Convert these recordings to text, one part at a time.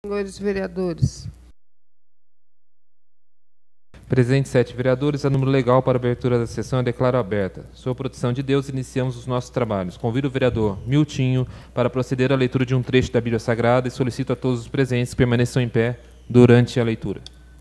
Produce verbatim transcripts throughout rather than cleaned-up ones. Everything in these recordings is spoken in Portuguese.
Senhores vereadores. Presentes sete vereadores, a número legal para a abertura da sessão e declaro aberta. Sob a proteção de Deus, iniciamos os nossos trabalhos. Convido o vereador Miltinho para proceder à leitura de um trecho da Bíblia Sagrada e solicito a todos os presentes que permaneçam em pé durante a leitura.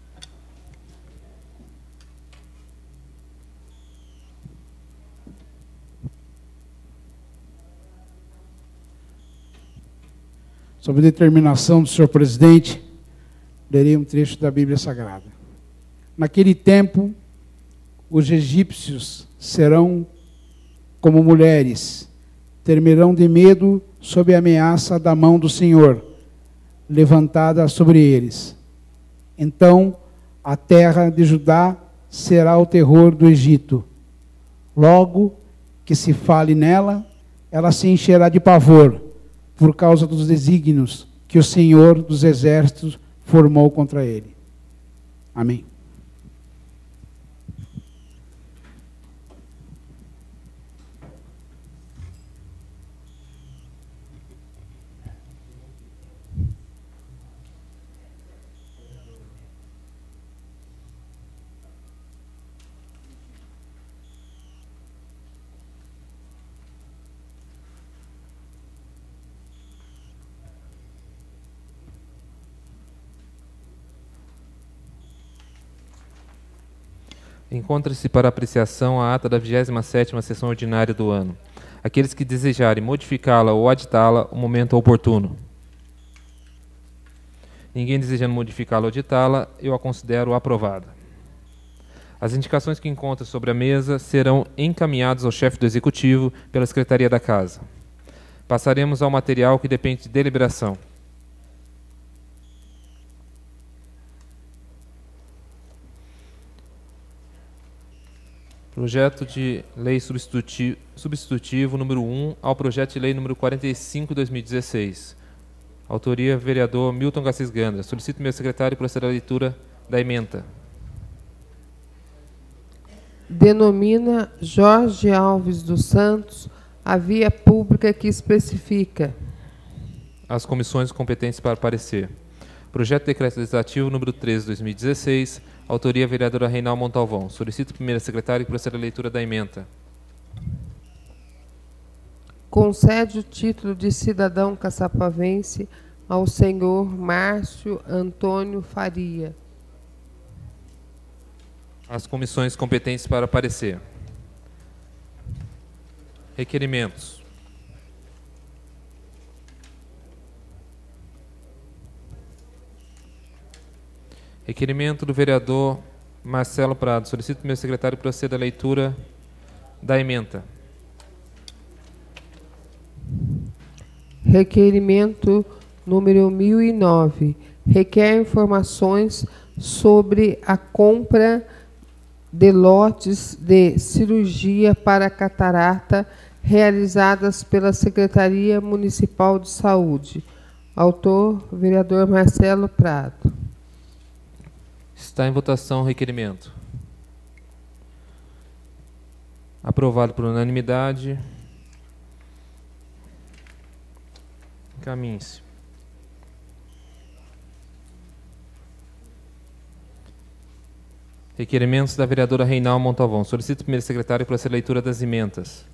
Sob determinação do senhor presidente, lerei um trecho da Bíblia Sagrada. Naquele tempo, os egípcios serão como mulheres, temerão de medo sob a ameaça da mão do Senhor, levantada sobre eles. Então, a terra de Judá será o terror do Egito. Logo que se fale nela, ela se encherá de pavor, por causa dos desígnios que o Senhor dos Exércitos formou contra ele. Amém. Encontra-se para apreciação a ata da vigésima sétima sessão ordinária do ano. Aqueles que desejarem modificá-la ou aditá-la, o momento é oportuno. Ninguém desejando modificá-la ou aditá-la, eu a considero aprovada. As indicações que encontram sobre a mesa serão encaminhadas ao chefe do Executivo pela Secretaria da Casa. Passaremos ao material que depende de deliberação. Projeto de Lei Substitutivo, substitutivo número um ao Projeto de Lei número quarenta e cinco de dois mil e dezesseis. Autoria, vereador Milton Garcês Gandra. Solicito meu secretário proceder à leitura da ementa. Denomina Jorge Alves dos Santos a via pública que especifica. As comissões competentes para parecer. Projeto de Decreto Legislativo número treze de dois mil e dezesseis. Autoria, vereadora Reinaldo Montalvão. Solicito primeira secretária que proceda à leitura da ementa. Concede o título de cidadão caçapavense ao senhor Márcio Antônio Faria. As comissões competentes para parecer. Requerimentos. Requerimento do vereador Marcelo Prado. Solicito meu secretário proceda à leitura da ementa. Requerimento número mil e nove. Requer informações sobre a compra de lotes de cirurgia para catarata realizadas pela Secretaria Municipal de Saúde. Autor, vereador Marcelo Prado. Está em votação o requerimento. Aprovado por unanimidade. Encaminhe-se. Requerimentos da vereadora Reinaldo Montalvão. Solicito primeiro secretário para a leitura das emendas.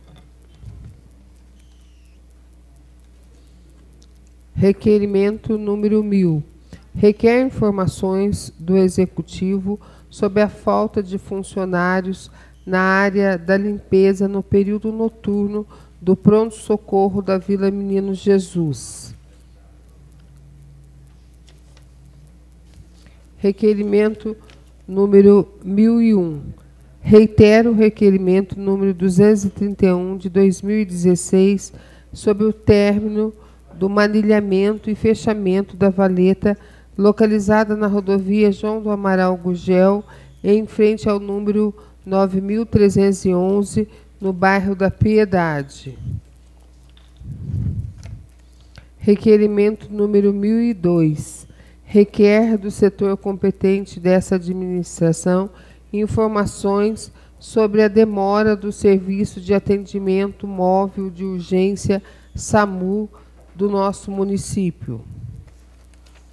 Requerimento número mil. Requer informações do Executivo sobre a falta de funcionários na área da limpeza no período noturno do pronto-socorro da Vila Menino Jesus. Requerimento número mil e um. Reitero o requerimento número duzentos e trinta e um de dois mil e dezesseis sobre o término do manilhamento e fechamento da valeta localizada na rodovia João do Amaral Gugel, em frente ao número nove mil trezentos e onze, no bairro da Piedade. Requerimento número mil e dois. Requer do setor competente dessa administração informações sobre a demora do Serviço de Atendimento Móvel de Urgência SAMU do nosso município.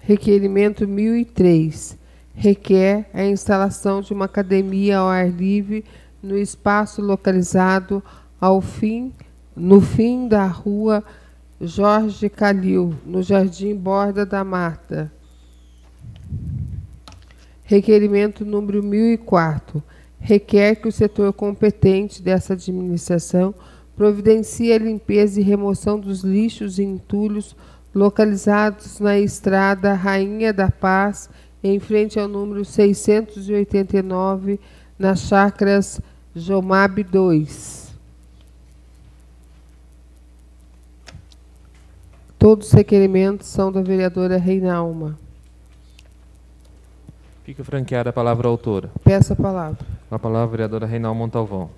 Requerimento mil e três. Requer a instalação de uma academia ao ar livre no espaço localizado ao fim, no fim da rua Jorge Calil, no Jardim Borda da Mata. Requerimento número mil e quatro. Requer que o setor competente dessa administração providencie a limpeza e remoção dos lixos e entulhos localizados na estrada Rainha da Paz, em frente ao número seiscentos e oitenta e nove, nas chácaras Jomab dois. Todos os requerimentos são da vereadora Reinalma. Fica franqueada a palavra à autora. Peço a palavra. Com a palavra, a vereadora Reinalma Montalvão.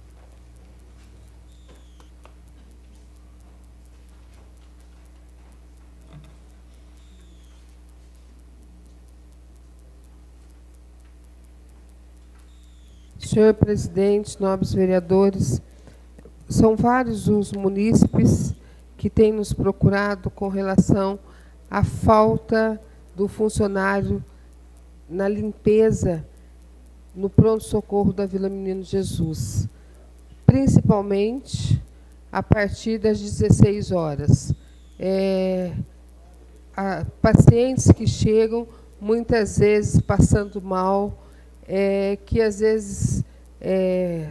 Senhor presidente, nobres vereadores, são vários os munícipes que têm nos procurado com relação à falta do funcionário na limpeza no pronto-socorro da Vila Menino Jesus, principalmente a partir das dezesseis horas. É, a, pacientes que chegam, muitas vezes passando mal, é, que às vezes é,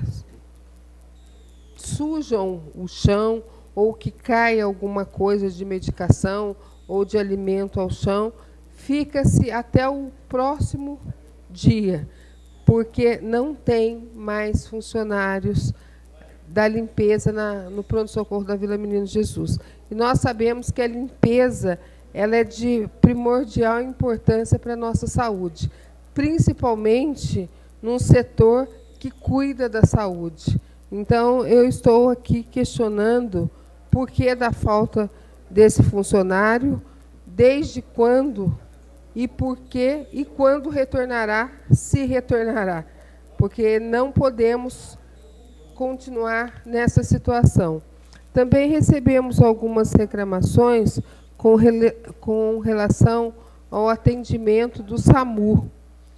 sujam o chão, ou que cai alguma coisa de medicação ou de alimento ao chão, fica-se até o próximo dia, porque não tem mais funcionários da limpeza na, no pronto-socorro da Vila Menino Jesus. E nós sabemos que a limpeza ela é de primordial importância para a nossa saúde, principalmente num setor que cuida da saúde. Então, eu estou aqui questionando por que da falta desse funcionário, desde quando e por que e quando retornará, se retornará, porque não podemos continuar nessa situação. Também recebemos algumas reclamações com, rele, com relação ao atendimento do SAMU,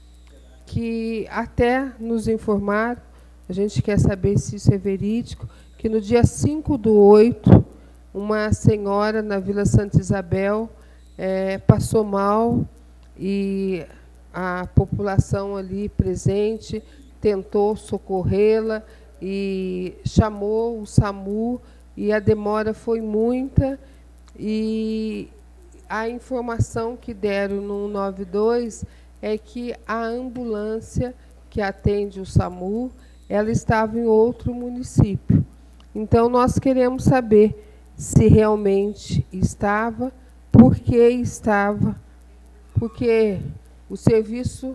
que até nos informaram, a gente quer saber se isso é verídico, que no dia cinco do oito, uma senhora na Vila Santa Isabel é, passou mal e a população ali presente tentou socorrê-la e chamou o SAMU e a demora foi muita e a informação que deram no cento e noventa e dois é que a ambulância que atende o SAMU, ela estava em outro município. Então, nós queremos saber se realmente estava, por que estava, porque o serviço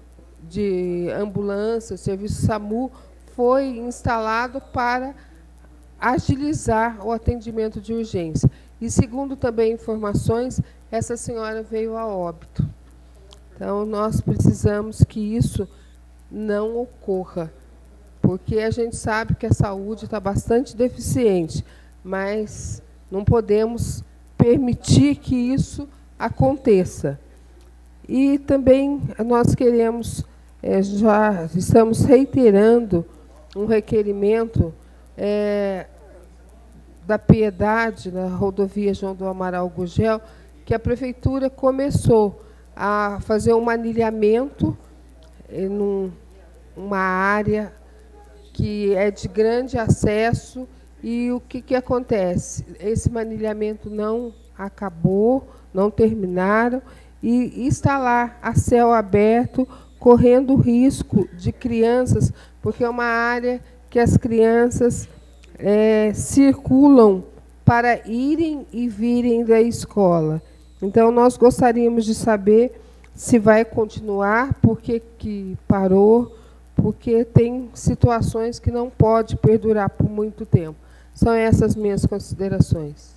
de ambulância, o serviço SAMU, foi instalado para agilizar o atendimento de urgência. E, segundo também informações, essa senhora veio a óbito. Então, nós precisamos que isso não ocorra, porque a gente sabe que a saúde está bastante deficiente, mas não podemos permitir que isso aconteça. E também nós queremos, é, já estamos reiterando um requerimento é, da Piedade, na rodovia João do Amaral Gugel, que a Prefeitura começou a fazer um manilhamento em um, uma área que é de grande acesso. E o que, que acontece? Esse manilhamento não acabou, não terminaram, e está lá a céu aberto, correndo o risco de crianças, porque é uma área que as crianças é, circulam para irem e virem da escola. Então, nós gostaríamos de saber se vai continuar, por que que parou, porque tem situações que não pode perdurar por muito tempo. São essas minhas considerações.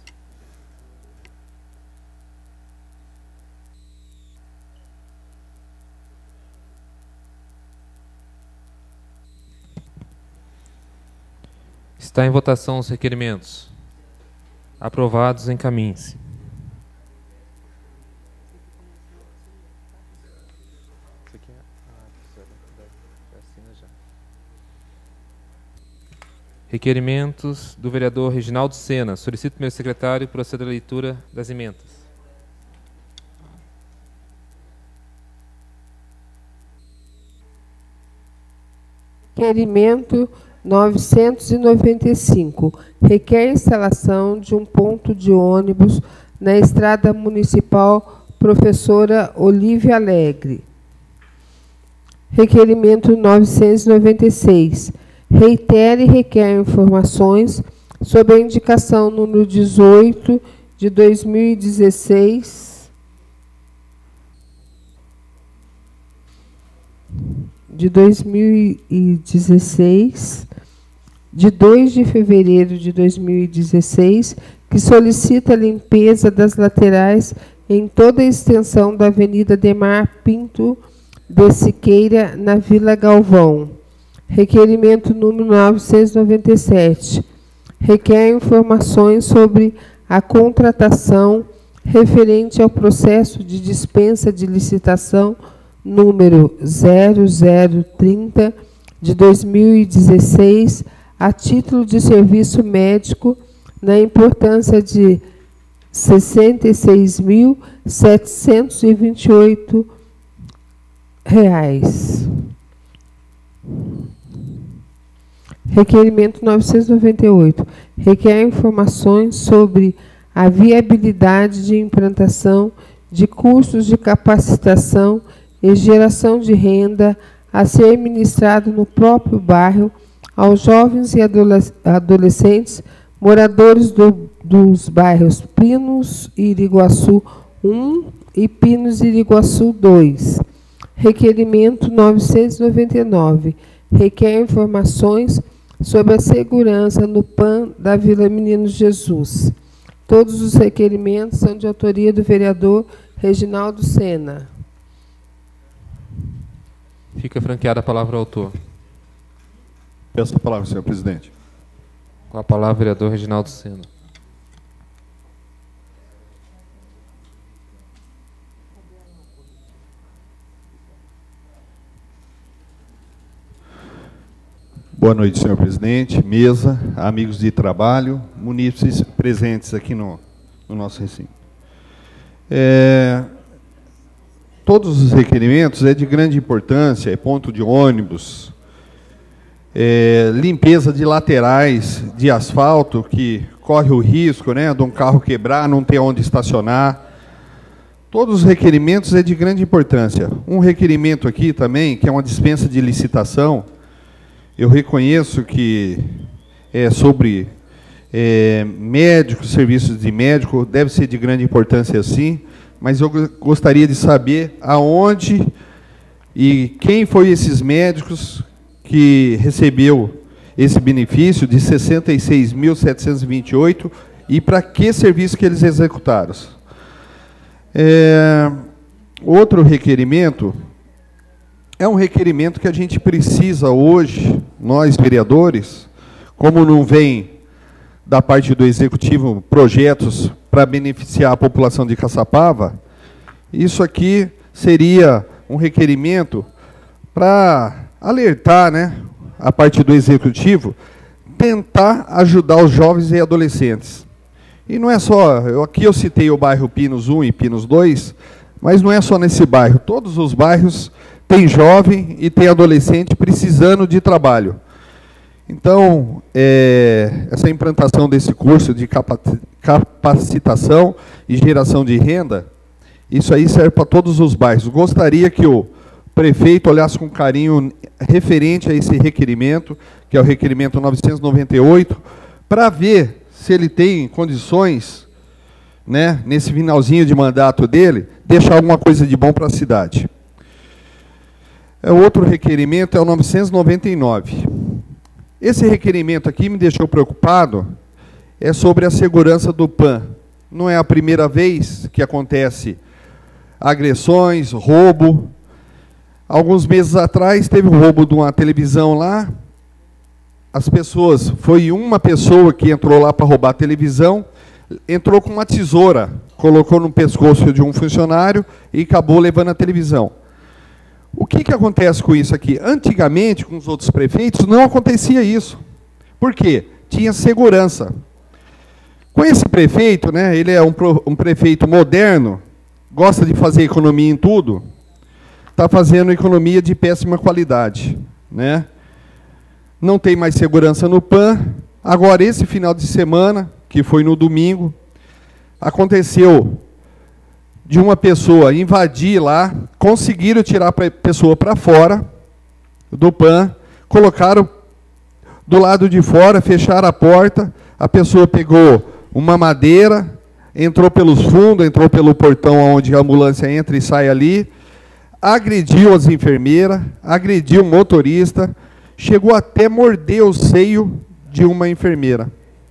Está em votação os requerimentos. Aprovados, encaminhe-se. Requerimentos do vereador Reginaldo Sena. Solicito, meu secretário, proceda à leitura das emendas. Requerimento novecentos e noventa e cinco. Requer instalação de um ponto de ônibus na estrada municipal Professora Olívia Alegre. Requerimento novecentos e noventa e seis. Reitera e requer informações sobre a indicação número dezoito de dois mil e dezesseis de dois mil e dezesseis, de dois de fevereiro de dois mil e dezesseis, que solicita a limpeza das laterais em toda a extensão da Avenida Ademar Pinto de Siqueira, na Vila Galvão. Requerimento número novecentos e noventa e sete. Requer informações sobre a contratação referente ao processo de dispensa de licitação número zero zero trinta de dois mil e dezesseis, a título de serviço médico, na importância de sessenta e seis mil setecentos e vinte e oito reais. Requerimento novecentos e noventa e oito. Requer informações sobre a viabilidade de implantação de cursos de capacitação e geração de renda a ser ministrado no próprio bairro aos jovens e adolescentes moradores do, dos bairros Pinos e Iriguaçu um e Pinos e Iriguaçu dois. Requerimento novecentos e noventa e nove. Requer informações sobre a segurança no P A N da Vila Menino Jesus. Todos os requerimentos são de autoria do vereador Reginaldo Sena. Fica franqueada a palavra ao autor. Peço a palavra, senhor presidente. Com a palavra, o vereador Reginaldo Sena. Boa noite, senhor presidente, mesa, amigos de trabalho, munícipes presentes aqui no, no nosso recinto. É, todos os requerimentos é de grande importância, é ponto de ônibus, é, limpeza de laterais de asfalto, que corre o risco, né, de um carro quebrar, não ter onde estacionar. Todos os requerimentos é de grande importância. Um requerimento aqui também, que é uma dispensa de licitação. Eu reconheço que é sobre é, médicos, serviços de médico, deve ser de grande importância sim, mas eu gostaria de saber aonde e quem foi esses médicos que recebeu esse benefício de sessenta e seis mil setecentos e vinte e oito e para que serviço que eles executaram. É, outro requerimento é um requerimento que a gente precisa hoje, nós vereadores, como não vem da parte do Executivo projetos para beneficiar a população de Caçapava, isso aqui seria um requerimento para alertar, né, a parte do Executivo, tentar ajudar os jovens e adolescentes. E não é só, eu, aqui eu citei o bairro Pinos um e Pinos dois, mas não é só nesse bairro, todos os bairros tem jovem e tem adolescente precisando de trabalho. Então, é, essa implantação desse curso de capacitação e geração de renda, isso aí serve para todos os bairros. Gostaria que o prefeito olhasse com carinho referente a esse requerimento, que é o requerimento novecentos e noventa e oito, para ver se ele tem condições, né, nesse finalzinho de mandato dele, deixar alguma coisa de bom para a cidade. O outro requerimento é o novecentos e noventa e nove. Esse requerimento aqui me deixou preocupado, é sobre a segurança do P A N. Não é a primeira vez que acontece agressões, roubo. Alguns meses atrás teve o roubo de uma televisão lá. As pessoas, foi uma pessoa que entrou lá para roubar a televisão, entrou com uma tesoura, colocou no pescoço de um funcionário e acabou levando a televisão. O que, que acontece com isso aqui? Antigamente, com os outros prefeitos, não acontecia isso. Por quê? Tinha segurança. Com esse prefeito, né, ele é um, um prefeito moderno, gosta de fazer economia em tudo, está fazendo economia de péssima qualidade, né? Não tem mais segurança no P A N. Agora, esse final de semana, que foi no domingo, aconteceu de uma pessoa invadir lá, conseguiram tirar a pessoa para fora do P A N, colocaram do lado de fora, fecharam a porta, a pessoa pegou uma madeira, entrou pelos fundos, entrou pelo portão onde a ambulância entra e sai ali, agrediu as enfermeiras, agrediu o motorista, chegou até morder o seio de uma enfermeira.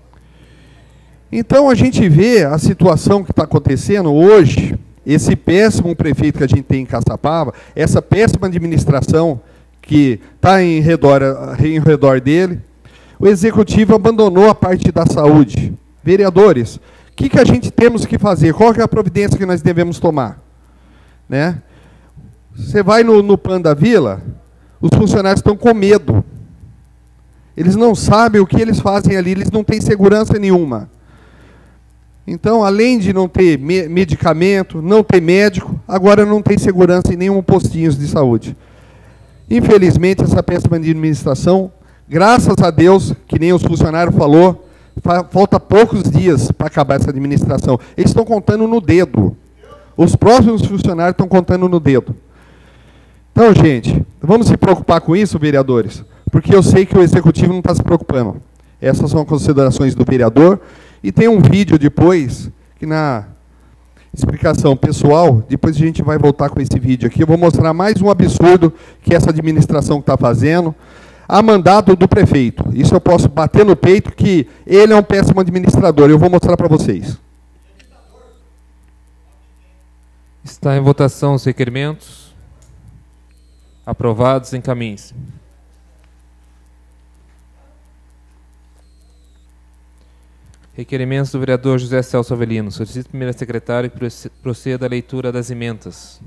Então a gente vê a situação que está acontecendo hoje, esse péssimo prefeito que a gente tem em Caçapava, essa péssima administração que está em redor, em redor dele, o executivo abandonou a parte da saúde. Vereadores, o que, que a gente temos que fazer? Qual que é a providência que nós devemos tomar? Né? Você vai no, no P A N da Vila, os funcionários estão com medo. Eles não sabem o que eles fazem ali, eles não têm segurança nenhuma. Então, além de não ter me medicamento, não ter médico, agora não tem segurança em nenhum postinho de saúde. Infelizmente, essa péssima administração, graças a Deus, que nem os funcionários falou, fa falta poucos dias para acabar essa administração. Eles estão contando no dedo. Os próximos funcionários estão contando no dedo. Então, gente, vamos se preocupar com isso, vereadores, porque eu sei que o executivo não está se preocupando. Essas são as considerações do vereador. E tem um vídeo depois, que na explicação pessoal, depois a gente vai voltar com esse vídeo aqui. Eu vou mostrar mais um absurdo que essa administração está fazendo, a mandado do prefeito. Isso eu posso bater no peito, que ele é um péssimo administrador. Eu vou mostrar para vocês. Está em votação os requerimentos. Aprovados, encaminhe-se. Requerimentos do vereador José Celso Avelino. Solicito primeira secretária que proceda à leitura das emendas.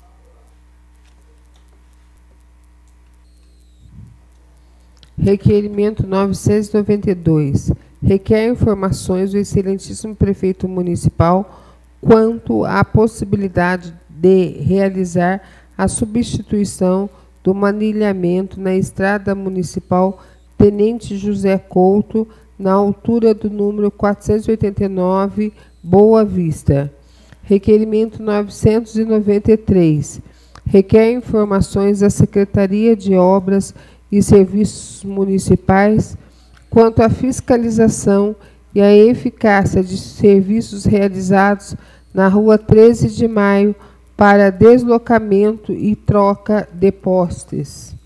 Requerimento novecentos e noventa e dois. Requer informações do excelentíssimo prefeito municipal quanto à possibilidade de realizar a substituição do manilhamento na estrada municipal Tenente José Couto, na altura do número quatrocentos e oitenta e nove, Boa Vista. Requerimento novecentos e noventa e três. Requer informações da Secretaria de Obras e Serviços Municipais quanto à fiscalização e à eficácia de serviços realizados na Rua treze de Maio para deslocamento e troca de postes.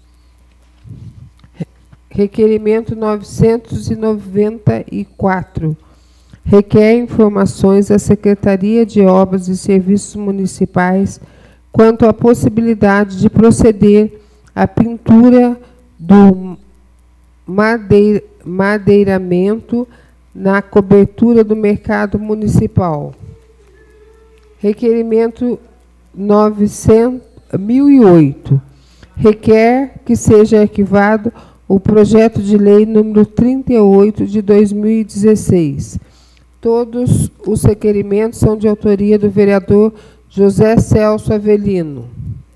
Requerimento novecentos e noventa e quatro. Requer informações da Secretaria de Obras e Serviços Municipais quanto à possibilidade de proceder à pintura do madeira, madeiramento na cobertura do mercado municipal. Requerimento novecentos, mil e oito. Requer que seja arquivado o projeto de lei número trinta e oito de dois mil e dezesseis. Todos os requerimentos são de autoria do vereador José Celso Avelino.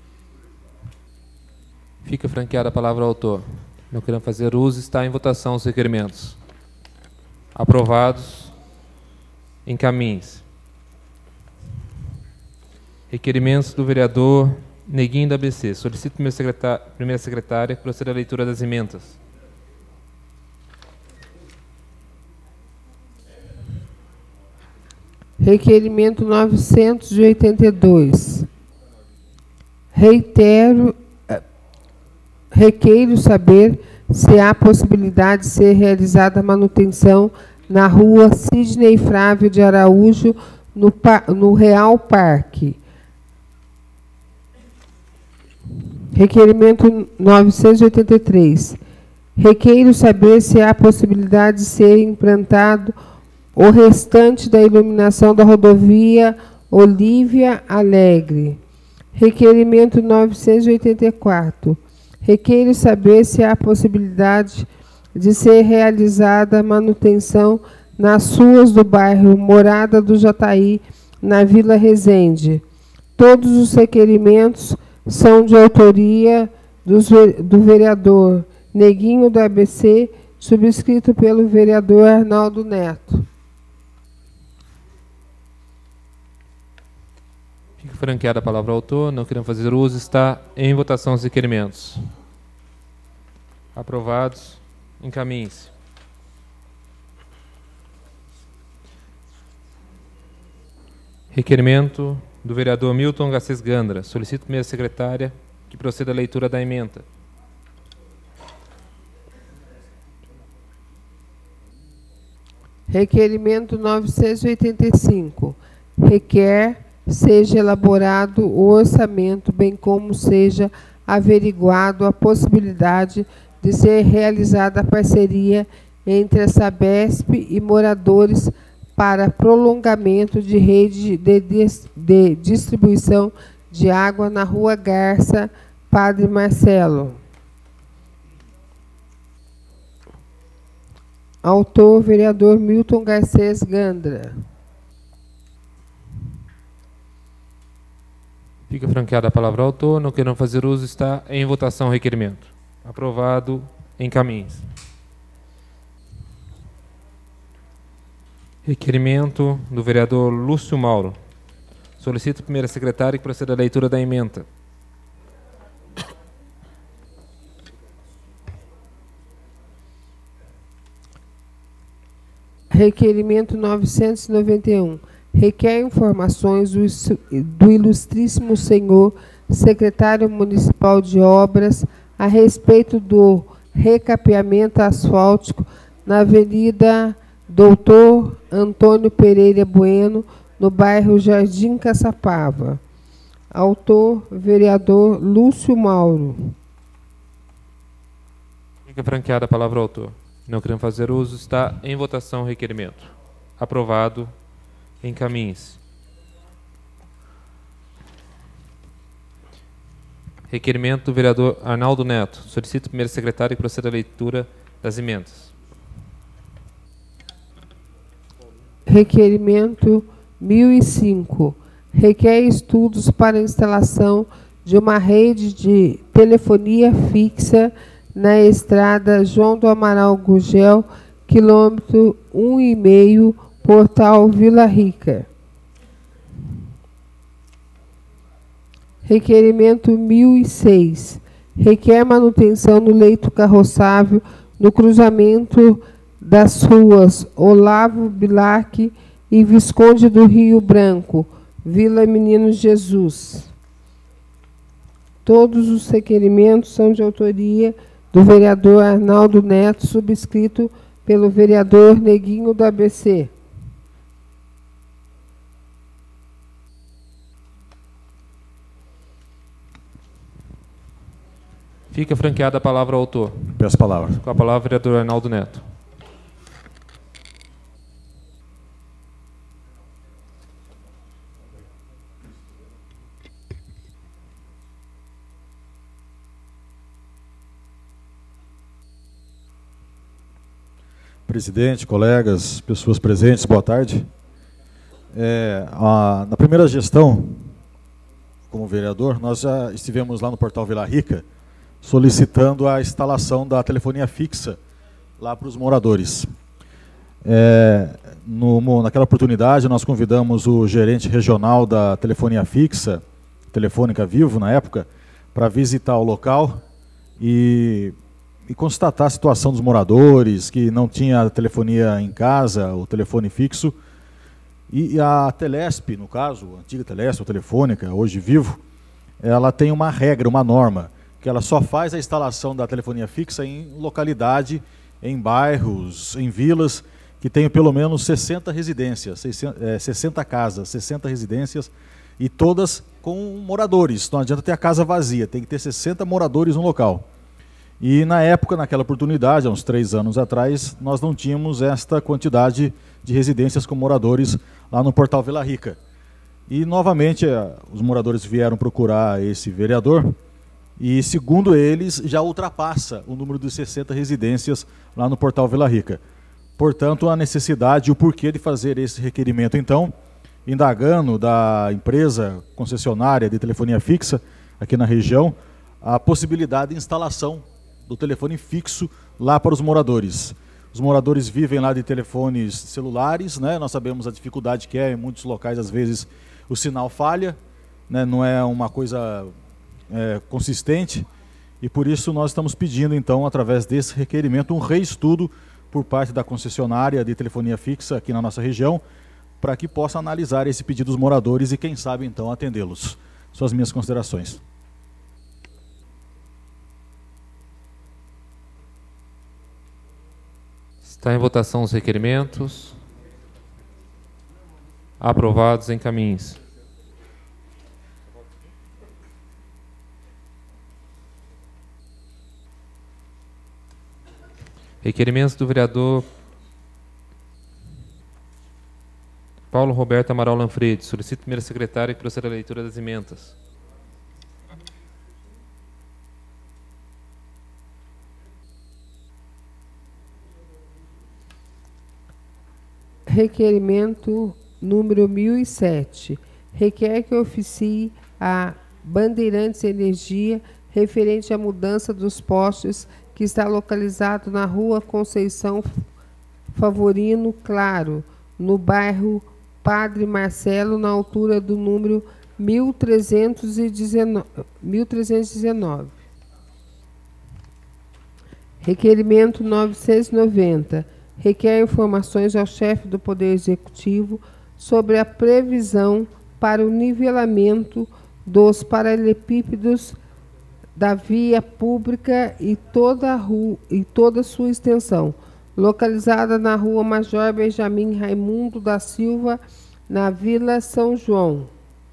Fica franqueada a palavra ao autor. Não querendo fazer uso, está em votação os requerimentos. Aprovados. Encaminhe-se. Requerimentos do vereador Neguinho da A B C. Solicito primeira secretária, primeira secretária que proceda à leitura das emendas. Requerimento novecentos e oitenta e dois. Reitero, requeiro saber se há possibilidade de ser realizada a manutenção na rua Sidney Frávio de Araújo, no, no Real Parque. Requerimento novecentos e oitenta e três. Requeiro saber se há possibilidade de ser implantado o restante da iluminação da rodovia Olívia Alegre. Requerimento novecentos e oitenta e quatro. Requeiro saber se há possibilidade de ser realizada a manutenção nas ruas do bairro Morada do Jataí, na Vila Resende. Todos os requerimentos são de autoria dos, do vereador Neguinho do A B C, subscrito pelo vereador Arnaldo Neto. Fica franqueada a palavra ao autor. Não querendo fazer uso, está em votação os requerimentos. Aprovados. Encaminhe-se. Requerimento do vereador Milton Garcês Gandra. Solicito a primeira secretária que proceda à leitura da ementa. Requerimento novecentos e oitenta e cinco. Requer seja elaborado o orçamento, bem como seja averiguado a possibilidade de ser realizada a parceria entre a Sabesp e moradores para prolongamento de rede de, de, de distribuição de água na Rua Garça, Padre Marcelo. Autor, vereador Milton Garcês Gandra. Fica franqueada a palavra ao autor. Não querendo fazer uso, está em votação o requerimento. Aprovado. Encaminhe-se. Requerimento do vereador Lúcio Mauro. Solicito a primeira secretária que proceda à leitura da ementa. Requerimento novecentos e noventa e um. Requer informações do, do ilustríssimo senhor secretário municipal de obras a respeito do recapeamento asfáltico na Avenida Doutor Antônio Pereira Bueno, no bairro Jardim Caçapava. Autor, vereador Lúcio Mauro. Fica franqueada a palavra ao autor. Não querendo fazer uso, está em votação o requerimento. Aprovado. Encaminhe-se. Requerimento do vereador Arnaldo Neto. Solicito a primeira secretária que proceda à leitura das emendas. Requerimento mil e cinco. Requer estudos para a instalação de uma rede de telefonia fixa na estrada João do Amaral Gugel, quilômetro um e meio, Portal Vila Rica. Requerimento mil e seis. Requer manutenção no leito carroçável no cruzamento das ruas Olavo Bilac e Visconde do Rio Branco, Vila Menino Jesus. Todos os requerimentos são de autoria do vereador Arnaldo Neto, subscrito pelo vereador Neguinho do A B C. Fica franqueada a palavra ao autor. Peço a palavra. Com a palavra, o vereador Arnaldo Neto. Presidente, colegas, pessoas presentes, boa tarde. É, a, na primeira gestão, como vereador, nós já estivemos lá no Portal Vila Rica solicitando a instalação da telefonia fixa lá para os moradores. É, no, naquela oportunidade, nós convidamos o gerente regional da telefonia fixa, Telefônica Vivo, na época, para visitar o local e, e constatar a situação dos moradores, que não tinha telefonia em casa, o telefone fixo. E a Telesp, no caso, a antiga Telesp, a Telefônica, hoje Vivo, ela tem uma regra, uma norma, que ela só faz a instalação da telefonia fixa em localidade, em bairros, em vilas, que tenham pelo menos sessenta residências, sessenta casas, sessenta residências, e todas com moradores. Não adianta ter a casa vazia, tem que ter sessenta moradores no local. E na época, naquela oportunidade, há uns três anos atrás, nós não tínhamos esta quantidade de residências com moradores lá no Portal Vila Rica. E, novamente, os moradores vieram procurar esse vereador e, segundo eles, já ultrapassa o número de sessenta residências lá no portal Vila Rica. Portanto, a necessidade e o porquê de fazer esse requerimento, então, indagando da empresa concessionária de telefonia fixa aqui na região, a possibilidade de instalação do telefone fixo lá para os moradores. Os moradores vivem lá de telefones celulares, né? Nós sabemos a dificuldade que é, em muitos locais, às vezes, o sinal falha, né? Não é uma coisa é, consistente, e por isso nós estamos pedindo, então, através desse requerimento, um reestudo por parte da concessionária de telefonia fixa aqui na nossa região, para que possa analisar esse pedido dos moradores e, quem sabe, então, atendê-los. São as minhas considerações. Está em votação os requerimentos. Aprovados, encaminhe-se. Requerimentos do vereador Paulo Roberto Amaral Lanfredi. Solicito a primeira secretária que proceda à leitura das emendas. Requerimento número mil e sete. Requer que oficie a Bandeirantes Energia referente à mudança dos postes que está localizado na rua Conceição Favorino Claro, no bairro Padre Marcelo, na altura do número mil trezentos e dezenove. Requerimento novecentos e noventa. Requer informações ao chefe do Poder Executivo sobre a previsão para o nivelamento dos paralelepípedos da via pública e toda a rua, e toda sua extensão, localizada na rua Major Benjamin Raimundo da Silva, na Vila São João.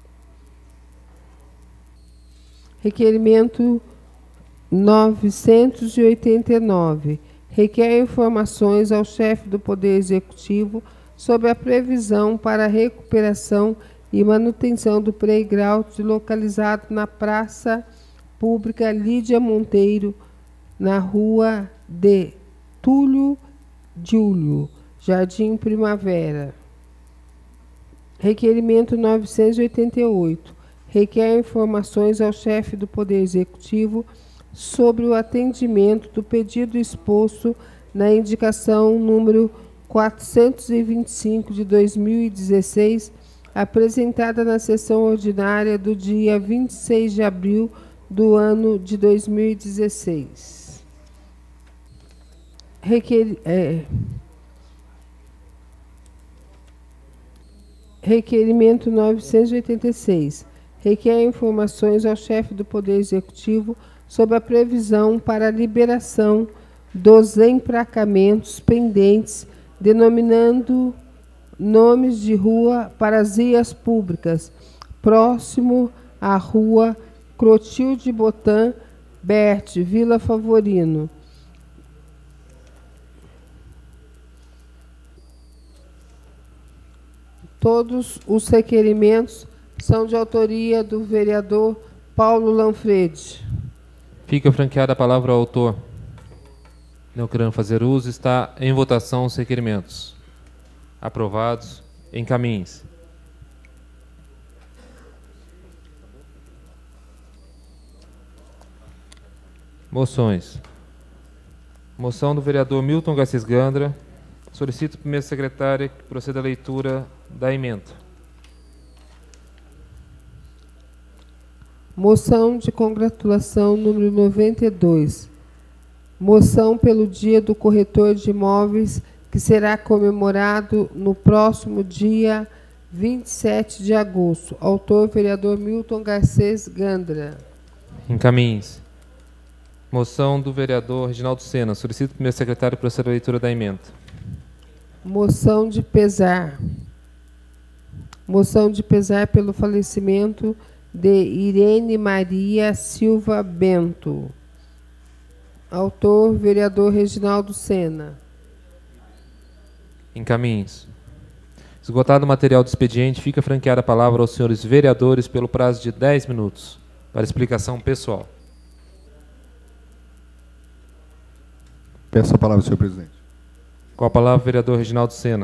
Requerimento novecentos e oitenta e nove. Requer informações ao chefe do Poder Executivo sobre a previsão para a recuperação e manutenção do playground localizado na Praça Pública Lídia Monteiro, na rua de Túlio Diúlio, Jardim Primavera. Requerimento novecentos e oitenta e oito. Requer informações ao chefe do Poder Executivo sobre o atendimento do pedido exposto na indicação número quatrocentos e vinte e cinco de dois mil e dezesseis, apresentada na sessão ordinária do dia vinte e seis de abril do ano de dois mil e dezesseis. Requer, é, requerimento novecentos e oitenta e seis. Requer informações ao chefe do Poder Executivo sobre a previsão para a liberação dos emplacamentos pendentes, denominando nomes de rua para as vias públicas, próximo à rua Clotilde Botan Bert, Vila Favorino. Todos os requerimentos são de autoria do vereador Paulo Lanfredi. Fica franqueada a palavra ao autor. Não querendo fazer uso, está em votação os requerimentos. Aprovados, encaminhe-se. Moções. Moção do vereador Milton Garcês Gandra. Solicito a primeira secretária que proceda à leitura da emenda. Moção de congratulação número noventa e dois. Moção pelo Dia do Corretor de Imóveis, que será comemorado no próximo dia vinte e sete de agosto. Autor, vereador Milton Garcês Gandra. Encaminhe-se. Moção do vereador Reginaldo Sena. Solicito a primeira secretária que proceda à leitura da emenda. Moção de pesar. Moção de pesar pelo falecimento de Irene Maria Silva Bento. Autor, vereador Reginaldo Sena. Encaminhe-se. Esgotado o material do expediente, fica franqueada a palavra aos senhores vereadores pelo prazo de dez minutos, para explicação pessoal. Peço a palavra, senhor presidente. Com a palavra, o vereador Reginaldo Sena.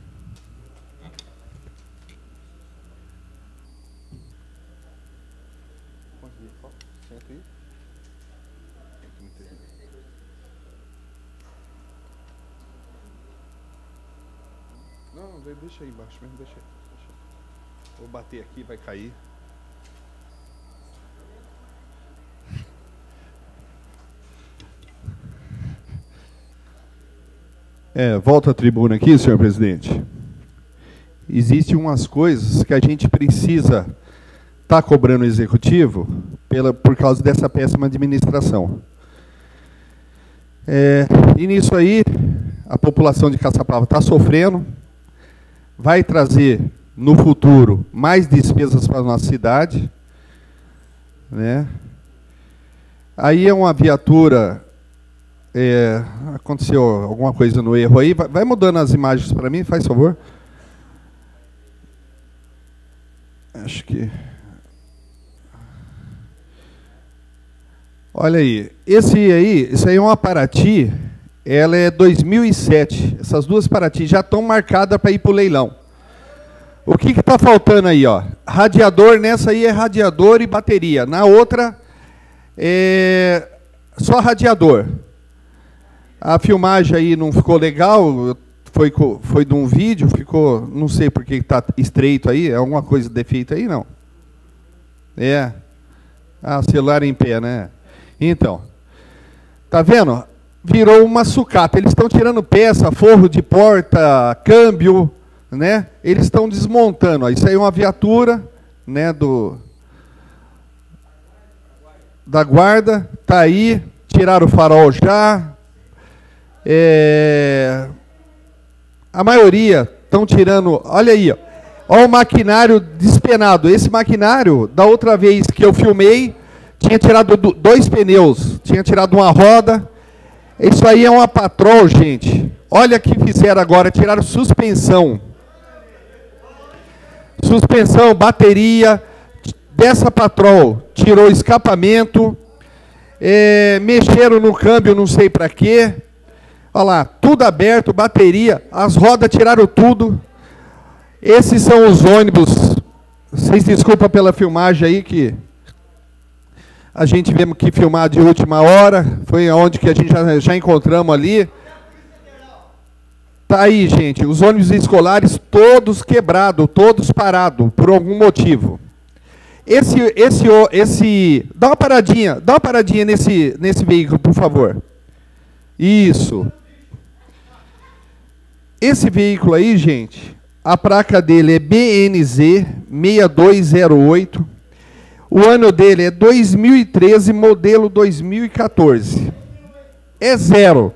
Não, deixa aí embaixo mesmo, deixa aí. Deixa aí. Vou bater aqui, vai cair. É, volta à tribuna aqui, senhor presidente. Existem umas coisas que a gente precisa estar tá cobrando o executivo pela, por causa dessa péssima administração. É, e nisso aí, a população de Caçapava está sofrendo, vai trazer no futuro mais despesas para a nossa cidade, né? Aí é uma viatura, é, aconteceu alguma coisa no erro aí, vai, vai mudando as imagens para mim, faz favor. Acho que... Olha aí, esse aí, isso aí é uma Paraty, ela é dois mil e sete. Essas duas Paraty já estão marcadas para ir para o leilão. O que está faltando aí? Ó? Radiador, nessa aí é radiador e bateria. Na outra, é só radiador. A filmagem aí não ficou legal, foi, foi de um vídeo, ficou, não sei por que está estreito aí, é alguma coisa defeito aí, não? É. Ah, celular em pé, né? Então, tá vendo? Virou uma sucata. Eles estão tirando peça, forro de porta, câmbio, né? Eles estão desmontando. Ó. Isso aí é uma viatura, né, do da guarda. Tá aí, tiraram o farol já. É, a maioria estão tirando. Olha aí, ó. Olha o maquinário despenado. Esse maquinário, da outra vez que eu filmei, tinha tirado dois pneus, tinha tirado uma roda. Isso aí é uma Patrol, gente. Olha o que fizeram agora, tiraram suspensão. Suspensão, bateria. Dessa Patrol, tirou escapamento. É, mexeram no câmbio, não sei para quê. Olha lá, tudo aberto, bateria. As rodas tiraram tudo. Esses são os ônibus. Vocês desculpem pela filmagem aí que... A gente tivemos que filmar de última hora, foi onde que a gente já, já encontramos ali. Tá aí, gente, os ônibus escolares todos quebrados, todos parados, por algum motivo. Esse, esse, esse, dá uma paradinha, dá uma paradinha nesse, nesse veículo, por favor. Isso. Esse veículo aí, gente, a placa dele é B N Z seis dois zero oito. O ano dele é dois mil e treze, modelo dois mil e quatorze. É zero.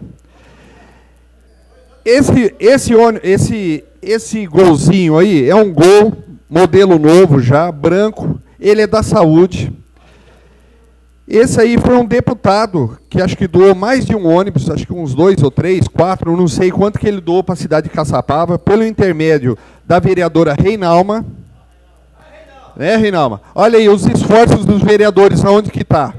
Esse, esse, esse, esse golzinho aí é um Gol, modelo novo já, branco. Ele é da saúde. Esse aí foi um deputado que acho que doou mais de um ônibus, acho que uns dois ou três, quatro, não sei quanto que ele doou para a cidade de Caçapava, pelo intermédio da vereadora Reinalma. Né, Reinalma? Olha aí os esforços dos vereadores, aonde que está.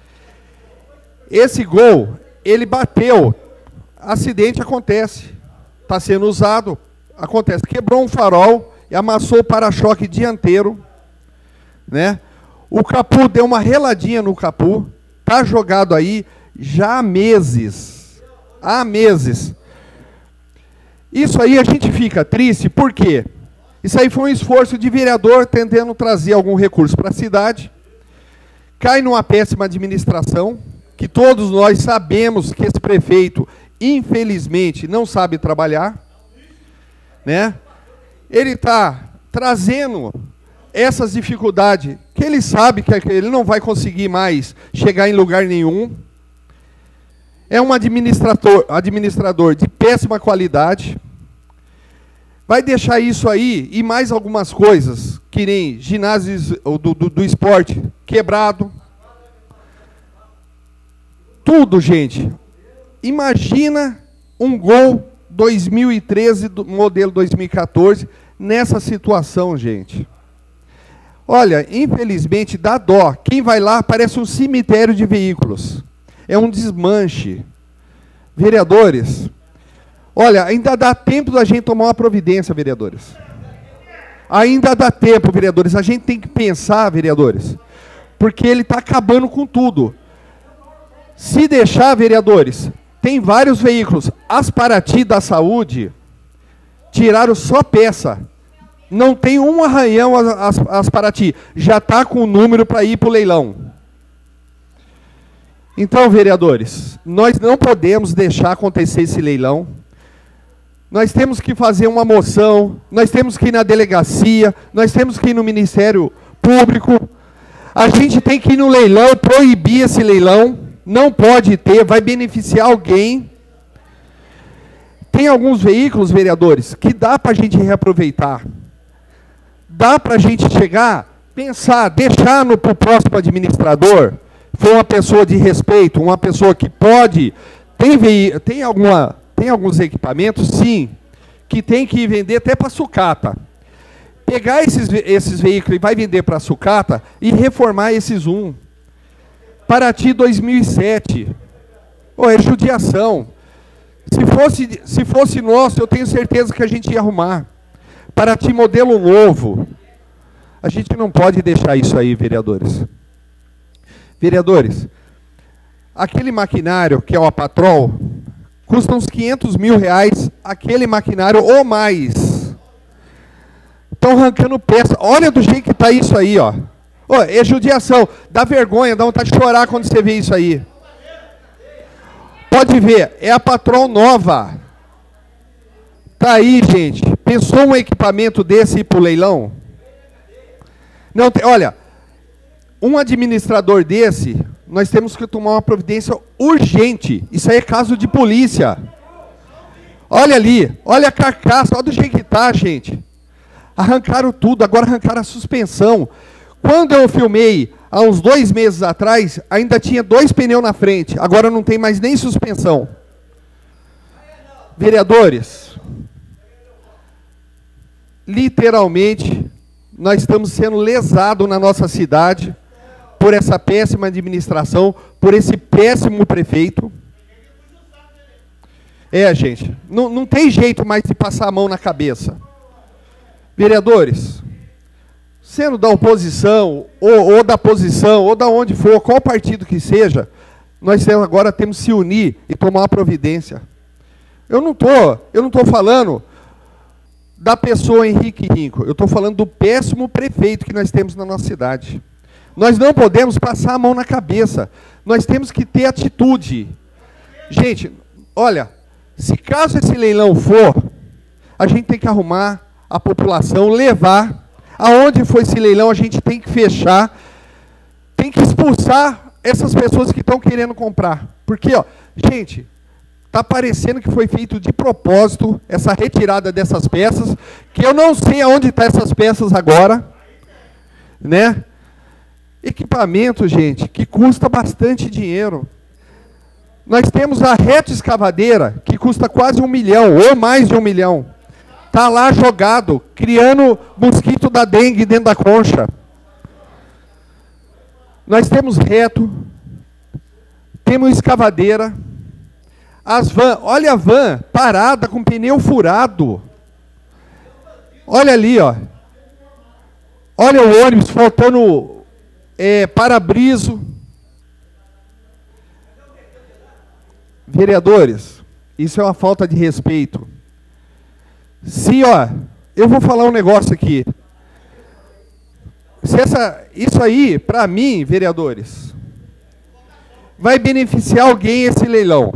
Esse Gol, ele bateu, acidente acontece, está sendo usado, acontece, quebrou um farol e amassou o para-choque dianteiro, né? O capô deu uma reladinha no capô, está jogado aí já há meses, há meses. Isso aí a gente fica triste, por quê? Isso aí foi um esforço de vereador tentando trazer algum recurso para a cidade. Cai numa péssima administração, que todos nós sabemos que esse prefeito, infelizmente, não sabe trabalhar. Né? Ele está trazendo essas dificuldades, que ele sabe que ele não vai conseguir mais chegar em lugar nenhum. É um administrador, administrador de péssima qualidade. Vai deixar isso aí e mais algumas coisas, que nem ginásios do, do, do esporte quebrado. Tudo, gente. Imagina um Gol dois mil e treze, do modelo dois mil e quatorze, nessa situação, gente. Olha, infelizmente dá dó. Quem vai lá parece um cemitério de veículos. É um desmanche. Vereadores, olha, ainda dá tempo da gente tomar uma providência, vereadores. Ainda dá tempo, vereadores. A gente tem que pensar, vereadores, porque ele está acabando com tudo. Se deixar, vereadores, tem vários veículos. As Paraty da Saúde tiraram só peça. Não tem um arranhão as, as, as Paraty. Já está com o número para ir para o leilão. Então, vereadores, nós não podemos deixar acontecer esse leilão. Nós temos que fazer uma moção, nós temos que ir na delegacia, nós temos que ir no Ministério Público. A gente tem que ir no leilão, proibir esse leilão. Não pode ter, vai beneficiar alguém. Tem alguns veículos, vereadores, que dá para a gente reaproveitar. Dá para a gente chegar, pensar, deixar no pro próximo administrador, for uma pessoa de respeito, uma pessoa que pode, tem, veí tem, alguma, tem alguns equipamentos, sim, que tem que vender até para sucata. Pegar esses, esses veículos e vai vender para sucata e reformar esses um. Paraty dois mil e sete. Oh, é judiação. Se fosse, se fosse nosso, eu tenho certeza que a gente ia arrumar. Paraty modelo novo. A gente não pode deixar isso aí, vereadores. Vereadores, aquele maquinário que é o Apatrol, custa uns quinhentos mil reais, aquele maquinário ou mais. Estão arrancando peça. Olha do jeito que está isso aí, ó. Oh, é judiação. Dá vergonha, dá vontade de chorar quando você vê isso aí. Pode ver, é a Apatrol nova. Tá aí, gente. Pensou um equipamento desse ir para o leilão? Não tem, olha, um administrador desse, nós temos que tomar uma providência urgente. Isso aí é caso de polícia. Olha ali, olha a carcaça, olha do jeito que tá, gente. Arrancaram tudo, agora arrancaram a suspensão. Quando eu filmei, há uns dois meses atrás, ainda tinha dois pneus na frente. Agora não tem mais nem suspensão. Vereadores, literalmente, nós estamos sendo lesados na nossa cidade por essa péssima administração, por esse péssimo prefeito. É, gente, não, não tem jeito mais de passar a mão na cabeça. Vereadores, sendo da oposição, ou, ou da posição, ou da onde for, qual partido que seja, nós agora temos que se unir e tomar uma providência. Eu não estou, eu não estou falando da pessoa Henrique Rinco, eu estou falando do péssimo prefeito que nós temos na nossa cidade. Nós não podemos passar a mão na cabeça, nós temos que ter atitude. Gente, olha, se caso esse leilão for, a gente tem que arrumar a população, levar. Aonde foi esse leilão, a gente tem que fechar, tem que expulsar essas pessoas que estão querendo comprar. Porque, ó, gente, está parecendo que foi feito de propósito essa retirada dessas peças, que eu não sei aonde estão essas peças agora, né? Equipamento, gente, que custa bastante dinheiro. Nós temos a reto escavadeira, que custa quase um milhão, ou mais de um milhão. Está lá jogado, criando mosquito da dengue dentro da concha. Nós temos reto, temos escavadeira, as van, olha a van parada com pneu furado. Olha ali, ó. Olha o ônibus faltando é, para-briso. Vereadores, isso é uma falta de respeito. Se, ó, eu vou falar um negócio aqui. Se essa, isso aí, para mim, vereadores, vai beneficiar alguém esse leilão.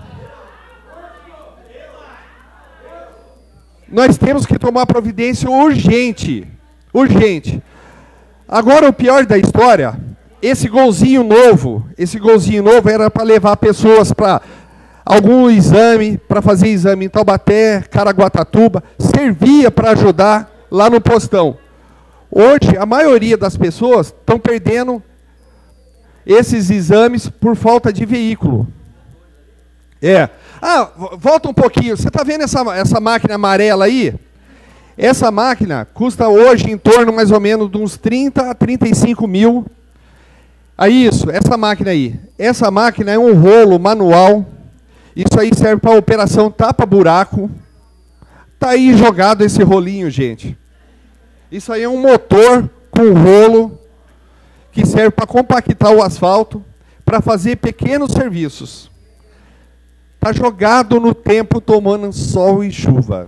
Nós temos que tomar providência urgente. Urgente. Agora, o pior da história, esse golzinho novo, esse golzinho novo era para levar pessoas para algum exame, para fazer exame em Taubaté, Caraguatatuba, servia para ajudar lá no postão. Hoje, a maioria das pessoas estão perdendo esses exames por falta de veículo. É. Ah, volta um pouquinho. Você está vendo essa, essa máquina amarela aí? Essa máquina custa hoje em torno mais ou menos de uns trinta a trinta e cinco mil. Aí isso, essa máquina aí. Essa máquina é um rolo manual. Isso aí serve para a operação tapa-buraco. Está aí jogado esse rolinho, gente. Isso aí é um motor com rolo que serve para compactar o asfalto, para fazer pequenos serviços. Está jogado no tempo tomando sol e chuva.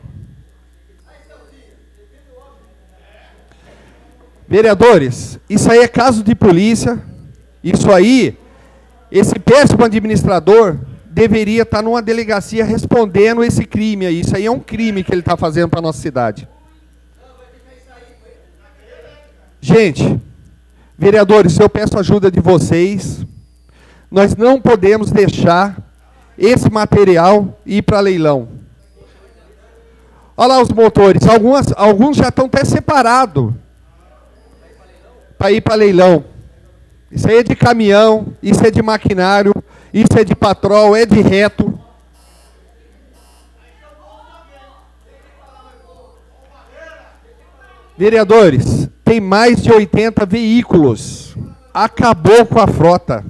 Vereadores, isso aí é caso de polícia. Isso aí, esse péssimo administrador deveria estar numa delegacia respondendo esse crime aí. Isso aí é um crime que ele está fazendo para a nossa cidade. Gente, vereadores, eu peço a ajuda de vocês. Nós não podemos deixar esse material ir para leilão. Olha lá os motores. Algumas, alguns já estão até separados para ir para leilão. Isso aí é de caminhão, isso é de maquinário, isso é de patrol, é de reto. Vereadores, tem mais de oitenta veículos. Acabou com a frota.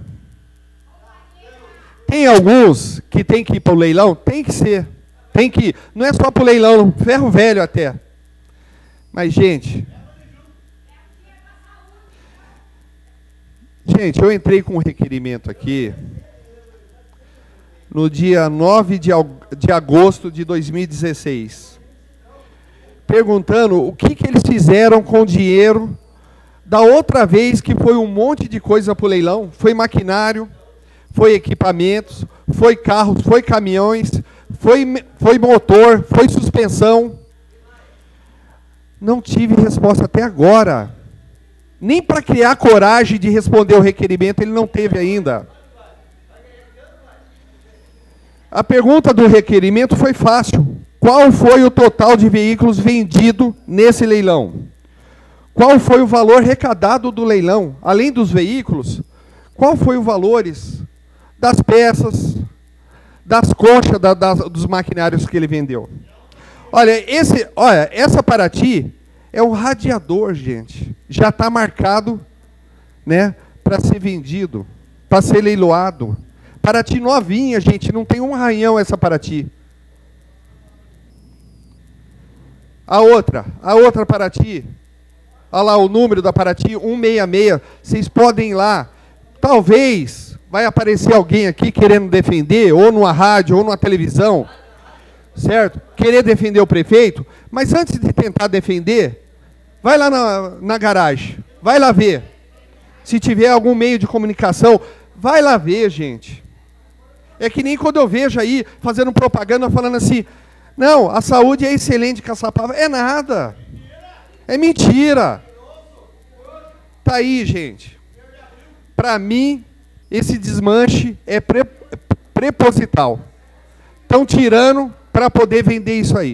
Tem alguns que tem que ir para o leilão? Tem que ser. Tem que ir. Não é só para o leilão, ferro velho até. Mas, gente... Gente, eu entrei com um requerimento aqui no dia nove de agosto de dois mil e dezesseis, perguntando o que, que eles fizeram com o dinheiro da outra vez que foi um monte de coisa para o leilão. Foi maquinário, foi equipamentos, foi carros, foi caminhões, foi, foi motor, foi suspensão. Não tive resposta até agora. Nem para criar coragem de responder o requerimento ele não teve ainda. A pergunta do requerimento foi fácil. Qual foi o total de veículos vendido nesse leilão? Qual foi o valor arrecadado do leilão? Além dos veículos, qual foi o valores das peças, das conchas da, das, dos maquinários que ele vendeu? Olha, esse, olha, essa Paraty é um radiador, gente. Já está marcado, né, para ser vendido, para ser leiloado. Paraty novinha, gente, não tem um arranhão essa Paraty. A outra, a outra Paraty, olha lá o número da Paraty, cento e sessenta e seis, vocês podem ir lá. Talvez vai aparecer alguém aqui querendo defender, ou numa rádio, ou numa televisão, certo? Querer defender o prefeito, mas antes de tentar defender, vai lá na, na garagem, vai lá ver. Se tiver algum meio de comunicação, vai lá ver, gente. É que nem quando eu vejo aí, fazendo propaganda, falando assim, não, a saúde é excelente, Caçapava. É nada. É mentira. Tá aí, gente. Para mim, esse desmanche é pre, preposital. Estão tirando para poder vender isso aí.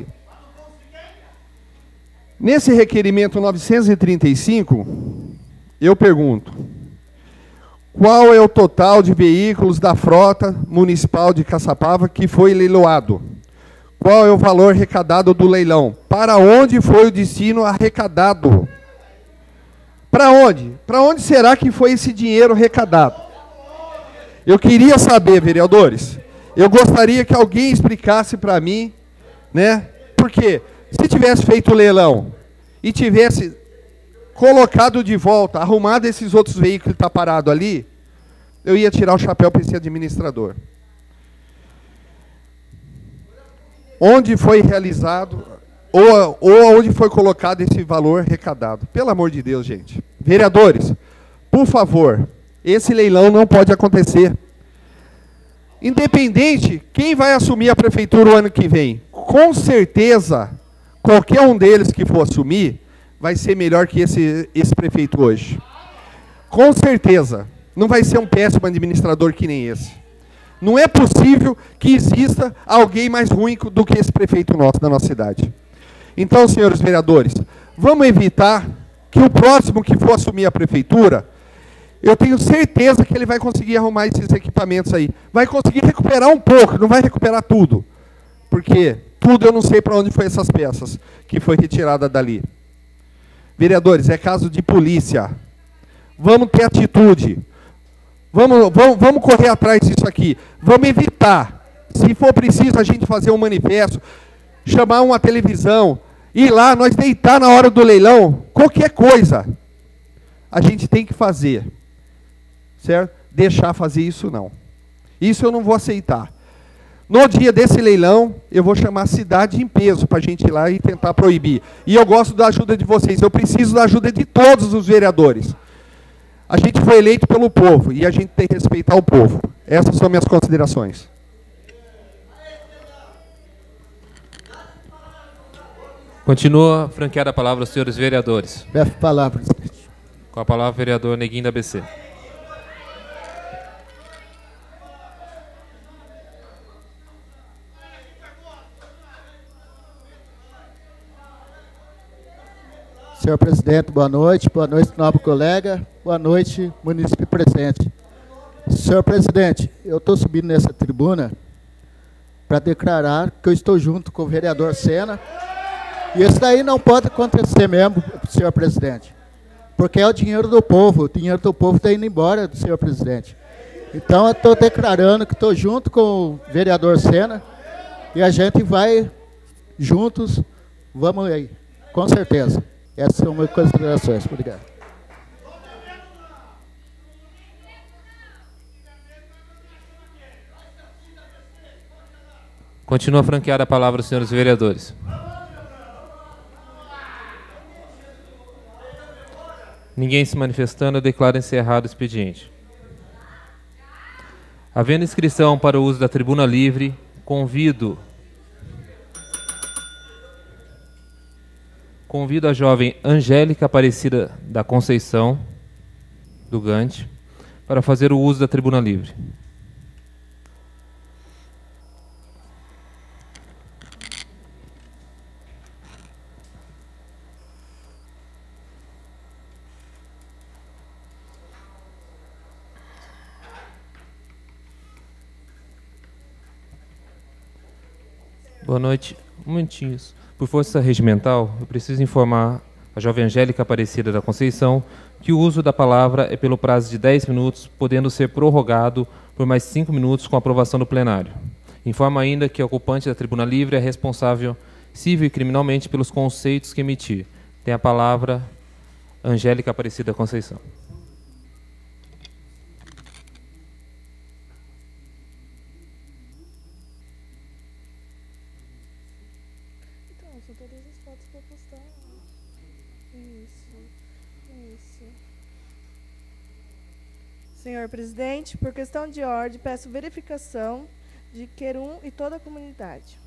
Nesse requerimento novecentos e trinta e cinco, eu pergunto, qual é o total de veículos da frota municipal de Caçapava que foi leiloado? Qual é o valor arrecadado do leilão? Para onde foi o destino arrecadado? Para onde? Para onde será que foi esse dinheiro arrecadado? Eu queria saber, vereadores, eu gostaria que alguém explicasse para mim, né? Porque se tivesse feito o leilão e tivesse colocado de volta, arrumado esses outros veículos que estão parados ali, eu ia tirar o chapéu para esse administrador. Onde foi realizado, ou, ou onde foi colocado esse valor arrecadado? Pelo amor de Deus, gente. Vereadores, por favor, esse leilão não pode acontecer. Independente, quem vai assumir a prefeitura o ano que vem? Com certeza, qualquer um deles que for assumir, vai ser melhor que esse, esse prefeito hoje. Com certeza. Não vai ser um péssimo administrador que nem esse. Não é possível que exista alguém mais ruim do que esse prefeito nosso, da nossa cidade. Então, senhores vereadores, vamos evitar que o próximo que for assumir a prefeitura, eu tenho certeza que ele vai conseguir arrumar esses equipamentos aí. Vai conseguir recuperar um pouco, não vai recuperar tudo. Porque tudo eu não sei para onde foi essas peças que foi retirada dali. Vereadores, é caso de polícia. Vamos ter atitude. Vamos, vamos, vamos correr atrás disso aqui. Vamos evitar Se for preciso a gente fazer um manifesto, chamar uma televisão, ir lá, nós deitar na hora do leilão, qualquer coisa, a gente tem que fazer. Certo? Deixar fazer isso não. Isso eu não vou aceitar. No dia desse leilão, eu vou chamar a cidade em peso para a gente ir lá e tentar proibir. E eu gosto da ajuda de vocês, eu preciso da ajuda de todos os vereadores. A gente foi eleito pelo povo e a gente tem que respeitar o povo. Essas são minhas considerações. Continua franqueada a palavra aos senhores vereadores. Peço a palavra, presidente. Com a palavra, o vereador Neguinho da A B C. Senhor presidente, boa noite. Boa noite, nobre colega. Boa noite, munícipe presente. Senhor presidente, eu estou subindo nessa tribuna para declarar que eu estou junto com o vereador Sena. E isso daí não pode acontecer mesmo, senhor presidente. Porque é o dinheiro do povo. O dinheiro do povo está indo embora, senhor presidente. Então, eu estou declarando que estou junto com o vereador Sena. E a gente vai juntos. Vamos aí, com certeza. Essas são minhas considerações. Obrigado. Continua franqueada a palavra aos senhores vereadores. Ninguém se manifestando, eu declaro encerrado o expediente. Havendo inscrição para o uso da tribuna livre, convido... Convido a jovem Angélica Aparecida da Conceição, do Gante, para fazer o uso da tribuna livre. Boa noite. Um momentinho. Por força regimental, eu preciso informar a jovem Angélica Aparecida da Conceição que o uso da palavra é pelo prazo de dez minutos, podendo ser prorrogado por mais cinco minutos com a aprovação do plenário. Informa ainda que a ocupante da tribuna livre é responsável civil e criminalmente pelos conceitos que emitir. Tem a palavra Angélica Aparecida da Conceição. Senhor presidente, por questão de ordem, peço verificação de Querum e toda a comunidade.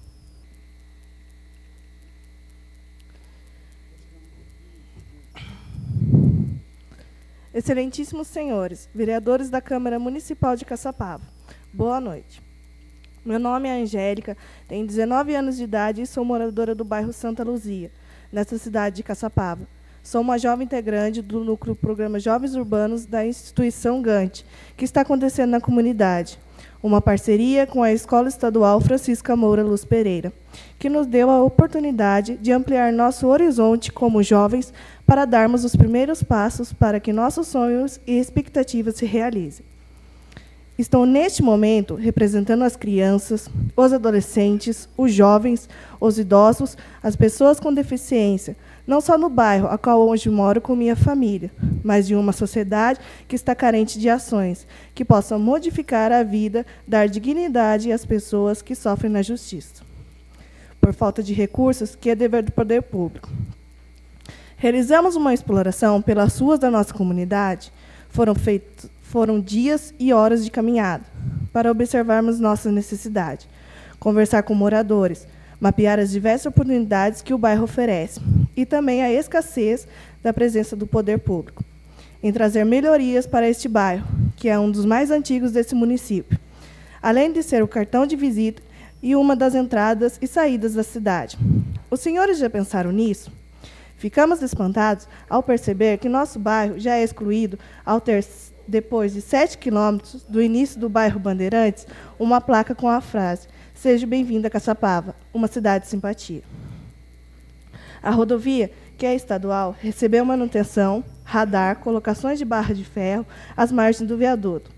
Excelentíssimos senhores, vereadores da Câmara Municipal de Caçapava, boa noite. Meu nome é Angélica, tenho dezenove anos de idade e sou moradora do bairro Santa Luzia, nesta cidade de Caçapava. Sou uma jovem integrante do núcleo Programa Jovens Urbanos da instituição Gante, que está acontecendo na comunidade. Uma parceria com a Escola Estadual Francisca Moura Luz Pereira, que nos deu a oportunidade de ampliar nosso horizonte como jovens para darmos os primeiros passos para que nossos sonhos e expectativas se realizem. Estou, neste momento, representando as crianças, os adolescentes, os jovens, os idosos, as pessoas com deficiência, não só no bairro, a qual hoje moro com minha família, mas de uma sociedade que está carente de ações, que possam modificar a vida, dar dignidade às pessoas que sofrem na justiça. Por falta de recursos, que é dever do poder público. Realizamos uma exploração pelas ruas da nossa comunidade, foram feitos, foram dias e horas de caminhada, para observarmos nossa necessidade, conversar com moradores, mapear as diversas oportunidades que o bairro oferece e também a escassez da presença do poder público, em trazer melhorias para este bairro, que é um dos mais antigos desse município, além de ser o cartão de visita e uma das entradas e saídas da cidade. Os senhores já pensaram nisso? Ficamos espantados ao perceber que nosso bairro já é excluído ao ter, depois de sete quilômetros do início do bairro Bandeirantes, uma placa com a frase: "Seja bem-vindo a Caçapava, uma cidade de simpatia". A rodovia, que é estadual, recebeu manutenção, radar, colocações de barra de ferro às margens do viaduto.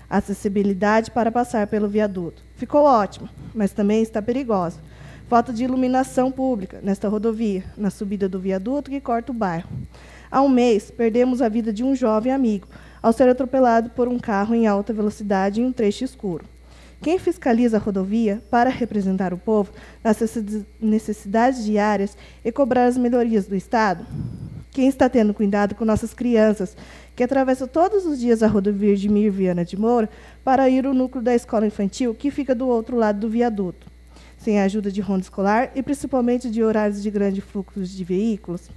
Acessibilidade para passar pelo viaduto. Ficou ótimo, mas também está perigosa. Falta de iluminação pública nesta rodovia, na subida do viaduto que corta o bairro. Há um mês, perdemos a vida de um jovem amigo ao ser atropelado por um carro em alta velocidade em um trecho escuro. Quem fiscaliza a rodovia para representar o povo nas necessidades diárias e cobrar as melhorias do Estado? Quem está tendo cuidado com nossas crianças, que atravessam todos os dias a rodovia de Mir Viana de Moura para ir ao núcleo da escola infantil, que fica do outro lado do viaduto, sem a ajuda de ronda escolar e principalmente de horários de grande fluxo de veículos?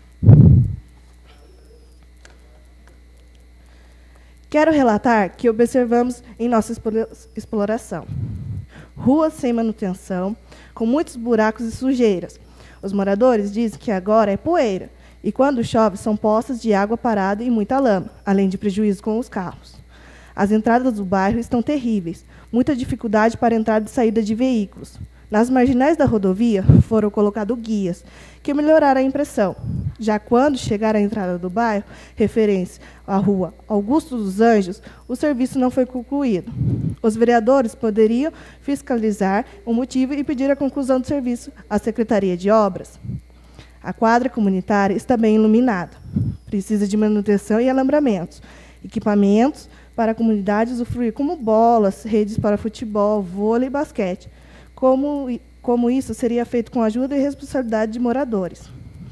Quero relatar que observamos em nossa exploração ruas sem manutenção, com muitos buracos e sujeiras. Os moradores dizem que agora é poeira, e quando chove são poças de água parada e muita lama, além de prejuízo com os carros. As entradas do bairro estão terríveis, muita dificuldade para entrada e saída de veículos. Nas marginais da rodovia foram colocados guias, que melhoraram a impressão. Já quando chegar à entrada do bairro, referência à rua Augusto dos Anjos, o serviço não foi concluído. Os vereadores poderiam fiscalizar o motivo e pedir a conclusão do serviço à Secretaria de Obras. A quadra comunitária está bem iluminada. Precisa de manutenção e alambamentos. Equipamentos para a comunidade usufruir, como bolas, redes para futebol, vôlei e basquete. Como, como isso seria feito com ajuda e responsabilidade de moradores.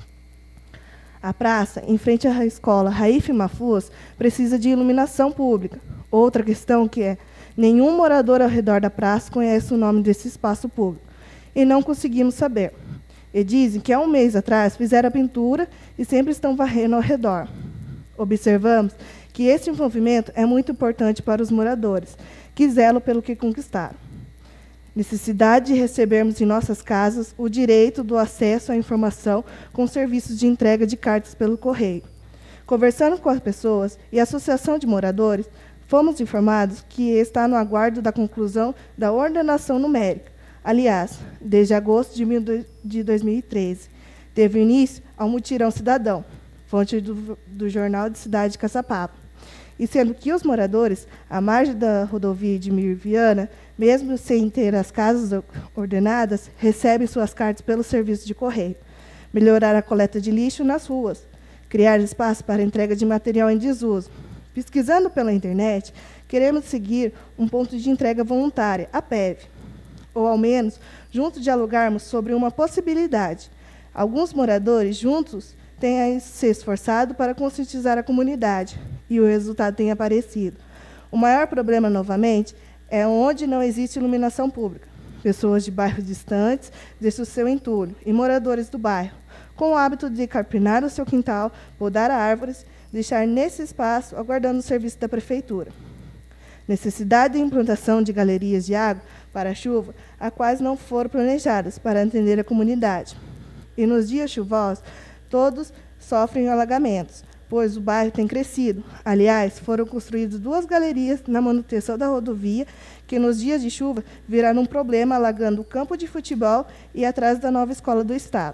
A praça, em frente à escola Raif Mahfouz, precisa de iluminação pública. Outra questão que é, nenhum morador ao redor da praça conhece o nome desse espaço público, e não conseguimos saber. E dizem que há um mês atrás fizeram a pintura e sempre estão varrendo ao redor. Observamos que esse envolvimento é muito importante para os moradores, que zelam pelo que conquistaram. Necessidade de recebermos em nossas casas o direito do acesso à informação com serviços de entrega de cartas pelo correio. Conversando com as pessoas e a associação de moradores, fomos informados que está no aguardo da conclusão da ordenação numérica. Aliás, desde agosto de dois mil e treze, teve início ao mutirão cidadão, fonte do, do jornal de Cidade de Caçapava. E sendo que os moradores, à margem da rodovia de Mir Viana, mesmo sem ter as casas ordenadas, recebem suas cartas pelo serviço de correio. Melhorar a coleta de lixo nas ruas. Criar espaço para entrega de material em desuso. Pesquisando pela internet, queremos seguir um ponto de entrega voluntária, a P E V. Ou, ao menos, juntos dialogarmos sobre uma possibilidade. Alguns moradores, juntos, têm se esforçado para conscientizar a comunidade, e o resultado tem aparecido. O maior problema, novamente, é onde não existe iluminação pública. Pessoas de bairros distantes deixam o seu entulho, e moradores do bairro, com o hábito de carpinar o seu quintal, podar árvores, deixar nesse espaço, aguardando o serviço da prefeitura. Necessidade de implantação de galerias de água para a chuva, a quais não foram planejadas para atender a comunidade. E nos dias chuvosos, todos sofrem alagamentos, pois o bairro tem crescido. Aliás, foram construídas duas galerias na manutenção da rodovia, que nos dias de chuva viraram um problema, alagando o campo de futebol e atrás da nova escola do Estado.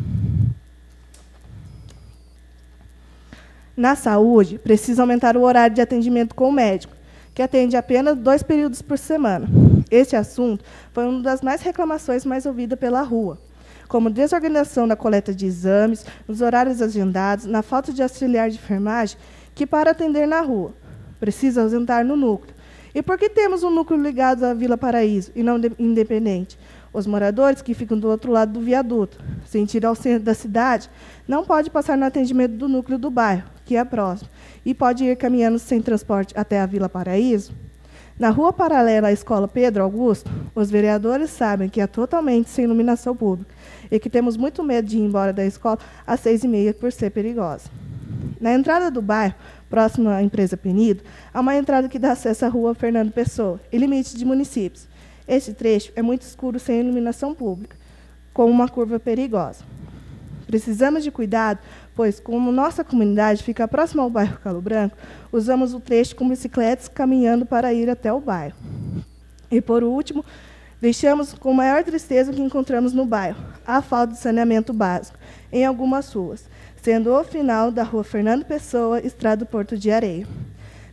Na saúde, precisa aumentar o horário de atendimento com o médico, que atende apenas dois períodos por semana. Este assunto foi uma das mais reclamações mais ouvidas pela rua, como desorganização da coleta de exames, nos horários agendados, na falta de auxiliar de enfermagem, que para atender na rua, precisa ausentar no núcleo. E por que temos um núcleo ligado à Vila Paraíso e não independente? Os moradores que ficam do outro lado do viaduto, sem ir ao centro da cidade, não pode passar no atendimento do núcleo do bairro, que é próximo, e pode ir caminhando sem transporte até a Vila Paraíso. Na rua paralela à Escola Pedro Augusto, os vereadores sabem que é totalmente sem iluminação pública e que temos muito medo de ir embora da escola às seis e meia por ser perigosa. Na entrada do bairro, próximo à empresa Penido, há uma entrada que dá acesso à rua Fernando Pessoa e limite de municípios. Este trecho é muito escuro sem iluminação pública, com uma curva perigosa. Precisamos de cuidado, pois, como nossa comunidade fica próxima ao bairro Calo Branco, usamos o trecho com bicicletas caminhando para ir até o bairro. E, por último, deixamos com maior tristeza o que encontramos no bairro, a falta de saneamento básico em algumas ruas, sendo o final da rua Fernando Pessoa, Estrada do Porto de Areia.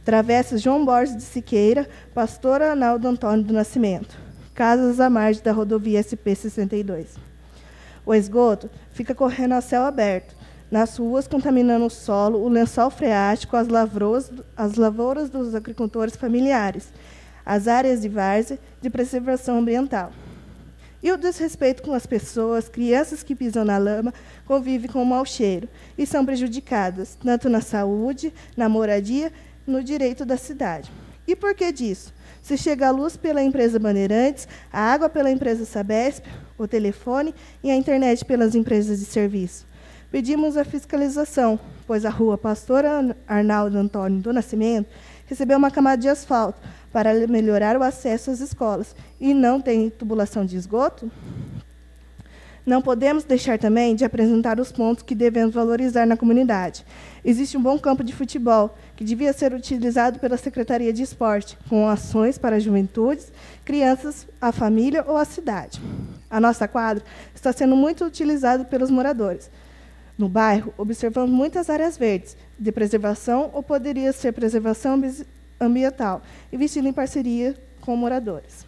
Travessa João Borges de Siqueira, Pastor Arnaldo Antônio do Nascimento. Casas à margem da rodovia S P sessenta e dois. O esgoto fica correndo a céu aberto, nas ruas, contaminando o solo, o lençol freático, as lavouras, as lavouras dos agricultores familiares, as áreas de várzea de preservação ambiental. E o desrespeito com as pessoas, crianças que pisam na lama, convivem com o mau cheiro e são prejudicadas, tanto na saúde, na moradia, no direito da cidade. E por que disso? Se chega a luz pela empresa Bandeirantes, a água pela empresa Sabesp, o telefone e a internet pelas empresas de serviço. Pedimos a fiscalização, pois a rua Pastor Arnaldo Antônio do Nascimento recebeu uma camada de asfalto para melhorar o acesso às escolas e não tem tubulação de esgoto? Não podemos deixar também de apresentar os pontos que devemos valorizar na comunidade. Existe um bom campo de futebol, que devia ser utilizado pela Secretaria de Esporte, com ações para juventudes, crianças, a família ou a cidade. A nossa quadra está sendo muito utilizada pelos moradores. No bairro, observamos muitas áreas verdes, de preservação ou poderia ser preservação ambiental, investindo em parceria com moradores.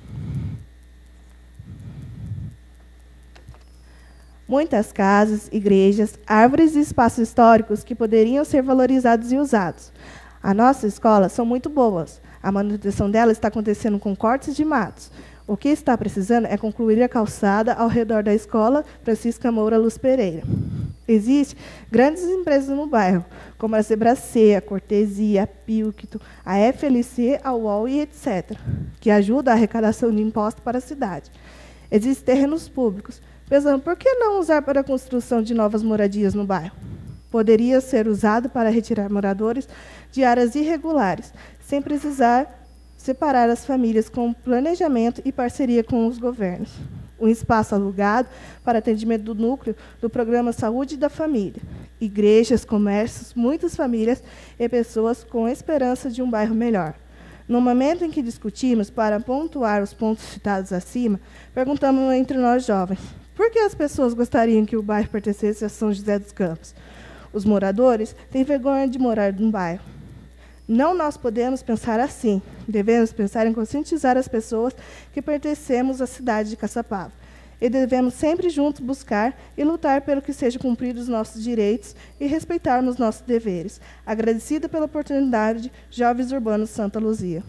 Muitas casas, igrejas, árvores e espaços históricos que poderiam ser valorizados e usados. A nossa escola são muito boas. A manutenção dela está acontecendo com cortes de matos. O que está precisando é concluir a calçada ao redor da escola Francisca Moura Luz Pereira. Existem grandes empresas no bairro, como a Zebracê, a Cortesia, a Pilquito, a F L C, a U O L e etcétera, que ajudam a arrecadação de impostos para a cidade. Existem terrenos públicos. Pensando, por que não usar para a construção de novas moradias no bairro? Poderia ser usado para retirar moradores de áreas irregulares, sem precisar separar as famílias com planejamento e parceria com os governos. Um espaço alugado para atendimento do núcleo do Programa Saúde da Família. Igrejas, comércios, muitas famílias e pessoas com esperança de um bairro melhor. No momento em que discutimos para pontuar os pontos citados acima, perguntamos entre nós jovens, por que as pessoas gostariam que o bairro pertencesse a São José dos Campos? Os moradores têm vergonha de morar num bairro. Não nós podemos pensar assim. Devemos pensar em conscientizar as pessoas que pertencemos à cidade de Caçapava. E devemos sempre juntos buscar e lutar pelo que sejam cumpridos os nossos direitos e respeitarmos nossos deveres. Agradecida pela oportunidade, Jovens Urbanos Santa Luzia.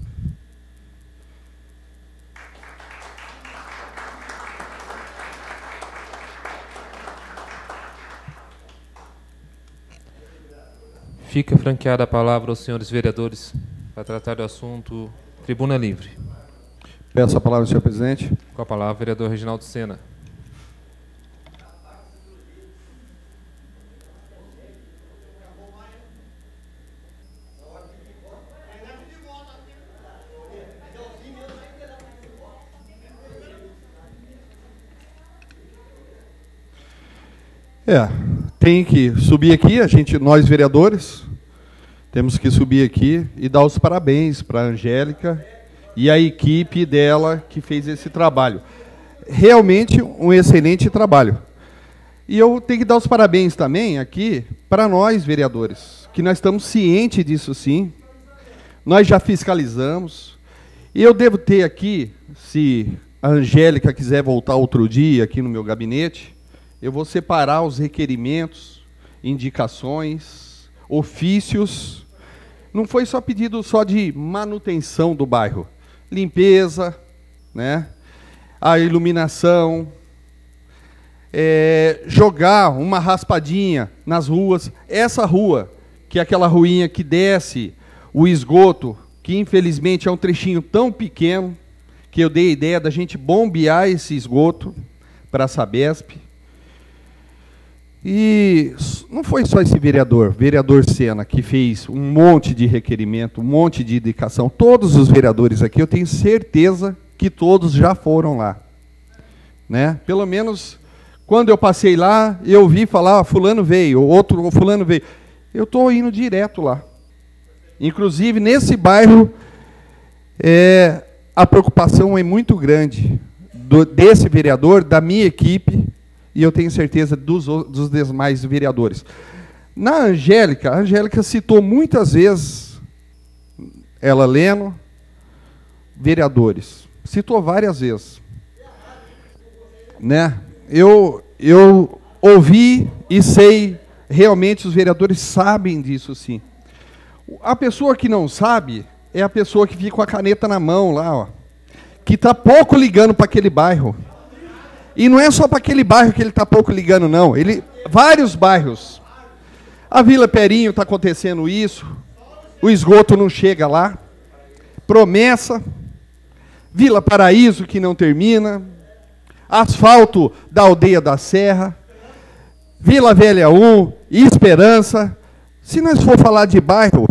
Fica franqueada a palavra aos senhores vereadores para tratar do assunto Tribuna Livre. Peço a palavra, senhor presidente. Com a palavra, vereador Reginaldo Sena. É, tem que subir aqui, a gente, nós vereadores, temos que subir aqui e dar os parabéns para a Angélica e a equipe dela que fez esse trabalho. Realmente um excelente trabalho. E eu tenho que dar os parabéns também aqui para nós, vereadores, que nós estamos cientes disso sim. Nós já fiscalizamos. E eu devo ter aqui, se a Angélica quiser voltar outro dia aqui no meu gabinete, eu vou separar os requerimentos, indicações, ofícios. Não foi só pedido só de manutenção do bairro. Limpeza, né? A iluminação, é, jogar uma raspadinha nas ruas. Essa rua, que é aquela ruinha que desce o esgoto, que infelizmente é um trechinho tão pequeno, que eu dei a ideia da gente bombear esse esgoto para a Sabesp. E não foi só esse vereador, vereador Sena, que fez um monte de requerimento, um monte de indicação. Todos os vereadores aqui, eu tenho certeza que todos já foram lá. Né? Pelo menos, quando eu passei lá, eu vi falar, ah, fulano veio, outro fulano veio. Eu estou indo direto lá. Inclusive, nesse bairro, é, a preocupação é muito grande do, desse vereador, da minha equipe, e eu tenho certeza dos, dos demais vereadores. Na Angélica, a Angélica citou muitas vezes ela Leno, vereadores. Citou várias vezes. Né? Eu, eu ouvi e sei, realmente os vereadores sabem disso sim. A pessoa que não sabe é a pessoa que fica com a caneta na mão lá, ó, que está pouco ligando para aquele bairro. E não é só para aquele bairro que ele está pouco ligando, não. Ele, vários bairros. A Vila Perinho está acontecendo isso, o esgoto não chega lá, promessa, Vila Paraíso que não termina, asfalto da Aldeia da Serra, Vila Velha um, Esperança. Se nós for falar de bairro,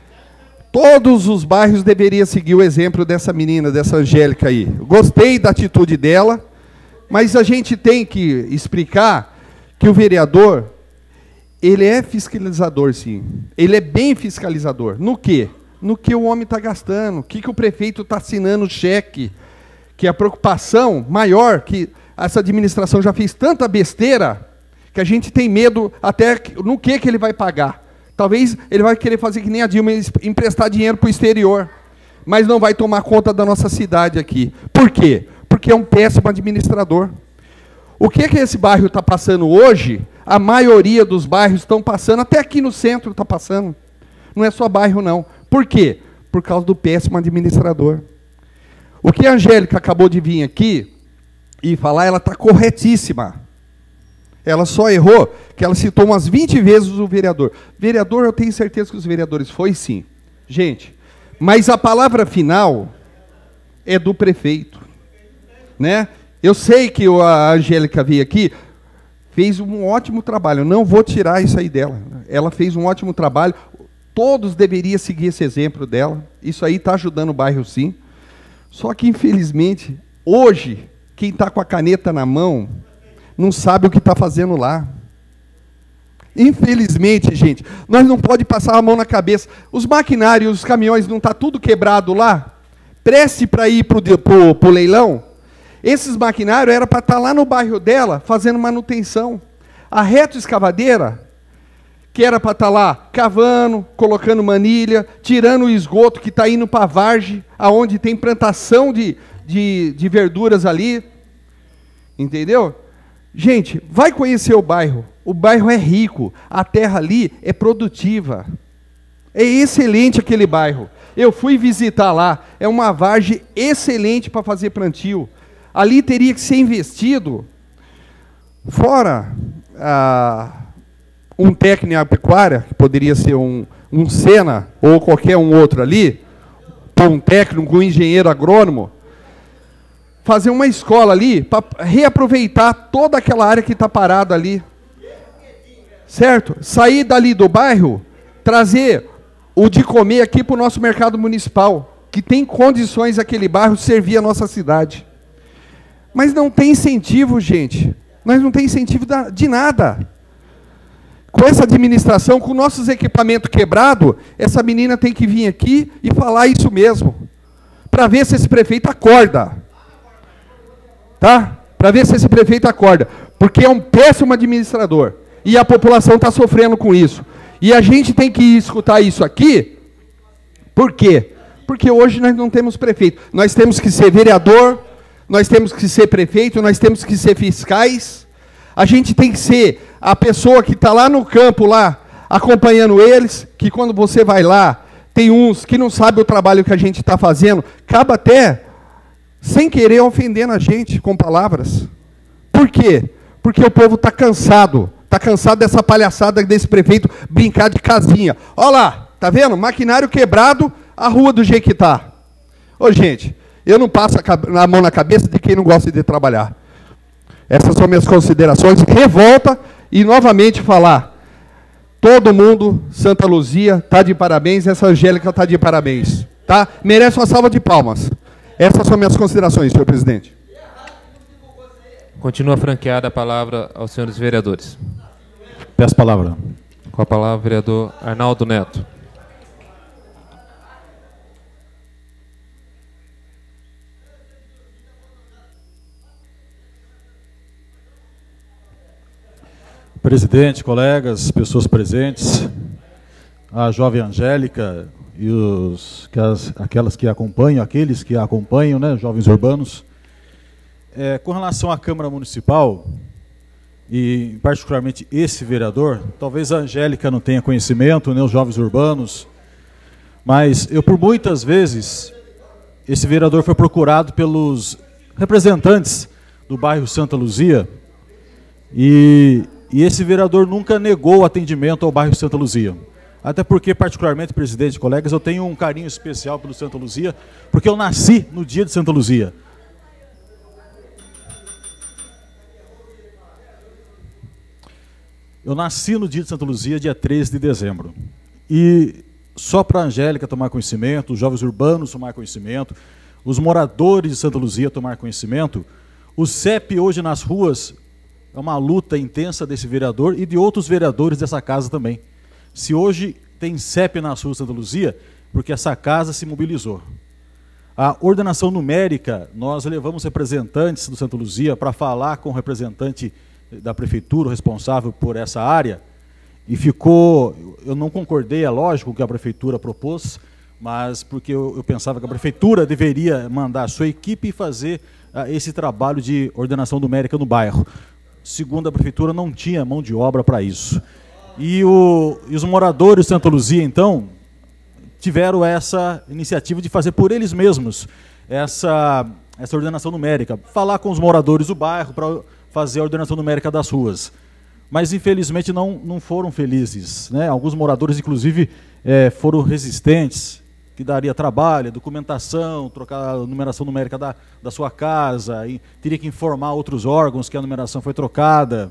todos os bairros deveriam seguir o exemplo dessa menina, dessa Angélica aí. Gostei da atitude dela, mas a gente tem que explicar que o vereador, ele é fiscalizador, sim. Ele é bem fiscalizador. No quê? No que o homem está gastando, o que, que o prefeito está assinando o cheque, que a preocupação maior, que essa administração já fez tanta besteira, que a gente tem medo até no que, que ele vai pagar. Talvez ele vai querer fazer que nem a Dilma, emprestar dinheiro para o exterior, mas não vai tomar conta da nossa cidade aqui. Por quê? Porque é um péssimo administrador. O que, que esse bairro está passando hoje, a maioria dos bairros estão passando, até aqui no centro está passando. Não é só bairro, não. Por quê? Por causa do péssimo administrador. O que a Angélica acabou de vir aqui e falar, ela está corretíssima. Ela só errou que ela citou umas vinte vezes o vereador. Vereador, eu tenho certeza que os vereadores foi sim. Gente, mas a palavra final é do prefeito. Né? Eu sei que a Angélica veio aqui, fez um ótimo trabalho. Eu não vou tirar isso aí dela. Ela fez um ótimo trabalho. Todos deveriam seguir esse exemplo dela. Isso aí está ajudando o bairro, sim. Só que, infelizmente, hoje, quem está com a caneta na mão não sabe o que está fazendo lá. Infelizmente, gente, nós não podemos passar a mão na cabeça. Os maquinários, os caminhões, não está tudo quebrado lá? Preste para ir para o leilão. Esses maquinários eram para estar lá no bairro dela, fazendo manutenção. A retroescavadeira, que era para estar lá cavando, colocando manilha, tirando o esgoto que está indo para a Vargem, aonde tem plantação de, de, de verduras ali. Entendeu? Gente, vai conhecer o bairro. O bairro é rico, a terra ali é produtiva. É excelente aquele bairro. Eu fui visitar lá, é uma vargem excelente para fazer plantio. Ali teria que ser investido, fora ah, um técnico em agropecuária, que poderia ser um, um Sena ou qualquer um outro ali, um técnico, um engenheiro agrônomo, fazer uma escola ali para reaproveitar toda aquela área que está parada ali. Certo? Sair dali do bairro, trazer o de comer aqui para o nosso mercado municipal, que tem condições aquele bairro servir a nossa cidade. Mas não tem incentivo, gente. Nós não tem incentivo de nada. Com essa administração, com nossos equipamentos quebrados, essa menina tem que vir aqui e falar isso mesmo. Para ver se esse prefeito acorda. Tá? Para ver se esse prefeito acorda. Porque é um péssimo administrador. E a população está sofrendo com isso. E a gente tem que escutar isso aqui. Por quê? Porque hoje nós não temos prefeito. Nós temos que ser vereador, nós temos que ser prefeito, nós temos que ser fiscais. A gente tem que ser a pessoa que está lá no campo, lá, acompanhando eles, que quando você vai lá, tem uns que não sabem o trabalho que a gente está fazendo, acaba até, sem querer, ofendendo a gente com palavras. Por quê? Porque o povo está cansado. Está cansado dessa palhaçada desse prefeito brincar de casinha. Olha lá, tá vendo? Maquinário quebrado, a rua do jeito que está. Ô, gente, eu não passo a, a mão na cabeça de quem não gosta de trabalhar. Essas são minhas considerações. Revolta e, novamente, falar. Todo mundo, Santa Luzia, está de parabéns. Essa Angélica está de parabéns. Tá? Merece uma salva de palmas. Essas são minhas considerações, senhor presidente. Continua franqueada a palavra aos senhores vereadores. Peço a palavra. Com a palavra, o vereador Arnaldo Neto. Presidente, colegas, pessoas presentes, a jovem Angélica e os, que as, aquelas que acompanham, aqueles que acompanham, né, jovens urbanos. É, com relação à Câmara Municipal, e particularmente esse vereador, talvez a Angélica não tenha conhecimento, né, os jovens urbanos, mas eu por muitas vezes, esse vereador foi procurado pelos representantes do bairro Santa Luzia, e, e esse vereador nunca negou o atendimento ao bairro Santa Luzia. Até porque, particularmente, presidente e colegas, eu tenho um carinho especial pelo Santa Luzia, porque eu nasci no dia de Santa Luzia. Eu nasci no dia de Santa Luzia, dia treze de dezembro. E só para a Angélica tomar conhecimento, os jovens urbanos tomar conhecimento, os moradores de Santa Luzia tomar conhecimento, o C E P hoje nas ruas é uma luta intensa desse vereador e de outros vereadores dessa casa também. Se hoje tem C E P nas ruas de Santa Luzia, porque essa casa se mobilizou. A ordenação numérica, nós levamos representantes do Santa Luzia para falar com o representante da prefeitura, responsável por essa área, e ficou, eu não concordei, é lógico, com o que a prefeitura propôs, mas porque eu, eu pensava que a prefeitura deveria mandar a sua equipe fazer uh, esse trabalho de ordenação numérica no bairro. Segundo a prefeitura, não tinha mão de obra para isso. E, o, e os moradores de Santa Luzia, então, tiveram essa iniciativa de fazer por eles mesmos essa, essa ordenação numérica, falar com os moradores do bairro para fazer a ordenação numérica das ruas. Mas, infelizmente, não, não foram felizes, né? Alguns moradores, inclusive, é, foram resistentes, que daria trabalho, documentação, trocar a numeração numérica da, da sua casa, e teria que informar outros órgãos que a numeração foi trocada.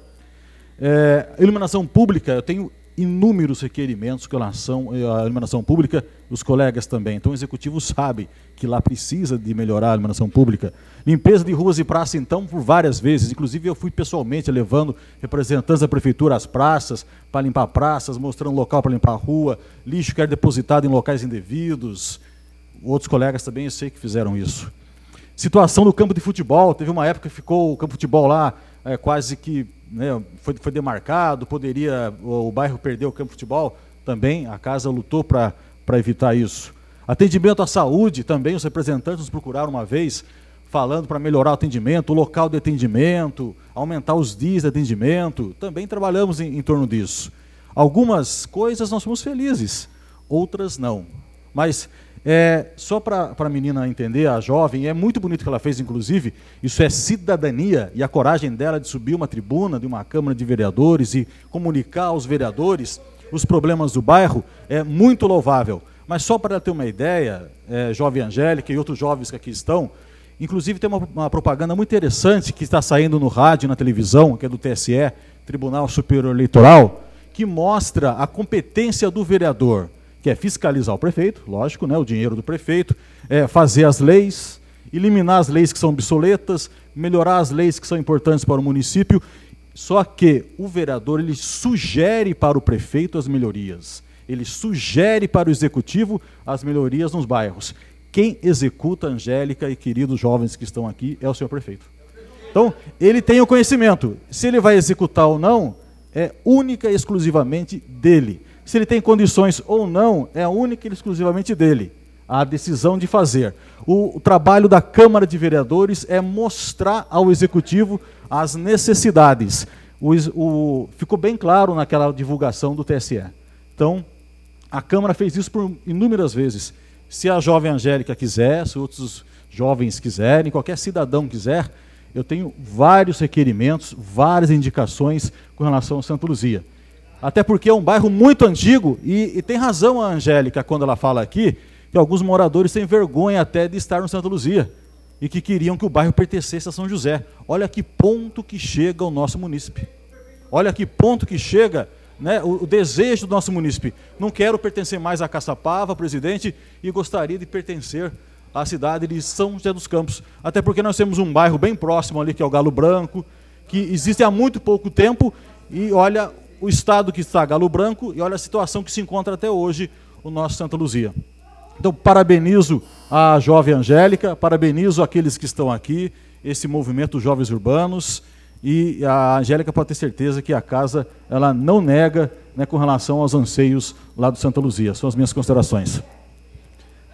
É, iluminação pública, eu tenho inúmeros requerimentos com relação à iluminação pública, os colegas também. Então o executivo sabe que lá precisa de melhorar a iluminação pública. Limpeza de ruas e praças, então, por várias vezes. Inclusive eu fui pessoalmente levando representantes da prefeitura às praças, para limpar praças, mostrando local para limpar a rua, lixo que era depositado em locais indevidos. Outros colegas também eu sei que fizeram isso. Situação do campo de futebol, teve uma época que ficou o campo de futebol lá, é, quase que né, foi, foi demarcado, poderia o, o bairro perder o campo de futebol, também a casa lutou para para evitar isso. Atendimento à saúde, também os representantes nos procuraram uma vez, falando para melhorar o atendimento, o local de atendimento, aumentar os dias de atendimento, também trabalhamos em, em torno disso. Algumas coisas nós fomos felizes, outras não. Mas é, só para a menina entender, a jovem, é muito bonito o que ela fez, inclusive, isso é cidadania, e a coragem dela de subir uma tribuna de uma Câmara de Vereadores e comunicar aos vereadores os problemas do bairro, é muito louvável. Mas só para ela ter uma ideia, é, jovem Angélica e outros jovens que aqui estão, inclusive tem uma, uma propaganda muito interessante que está saindo no rádio e na televisão, que é do T S E, Tribunal Superior Eleitoral, que mostra a competência do vereador, que é fiscalizar o prefeito, lógico, né, o dinheiro do prefeito, é fazer as leis, eliminar as leis que são obsoletas, melhorar as leis que são importantes para o município, só que o vereador ele sugere para o prefeito as melhorias, ele sugere para o executivo as melhorias nos bairros. Quem executa, Angélica e queridos jovens que estão aqui, é o senhor prefeito. Então, ele tem o conhecimento. Se ele vai executar ou não, é única e exclusivamente dele. Se ele tem condições ou não, é única e exclusivamente dele. A decisão de fazer. O, o trabalho da Câmara de Vereadores é mostrar ao executivo as necessidades. O, o, ficou bem claro naquela divulgação do T S E. Então, a Câmara fez isso por inúmeras vezes. Se a jovem Angélica quiser, se outros jovens quiserem, qualquer cidadão quiser, eu tenho vários requerimentos, várias indicações com relação a Santa Luzia. Até porque é um bairro muito antigo e, e tem razão a Angélica quando ela fala aqui que alguns moradores têm vergonha até de estar no Santa Luzia e que queriam que o bairro pertencesse a São José. Olha que ponto que chega o nosso munícipe. Olha que ponto que chega... Né, o, o desejo do nosso munícipe, não quero pertencer mais a Caçapava, presidente, e gostaria de pertencer à cidade de São José dos Campos, até porque nós temos um bairro bem próximo ali, que é o Galo Branco, que existe há muito pouco tempo, e olha o estado que está Galo Branco, e olha a situação que se encontra até hoje o nosso Santa Luzia. Então, parabenizo a jovem Angélica, parabenizo aqueles que estão aqui, esse movimento Jovens Urbanos, e a Angélica pode ter certeza que a casa ela não nega, né, com relação aos anseios lá do Santa Luzia. São as minhas considerações.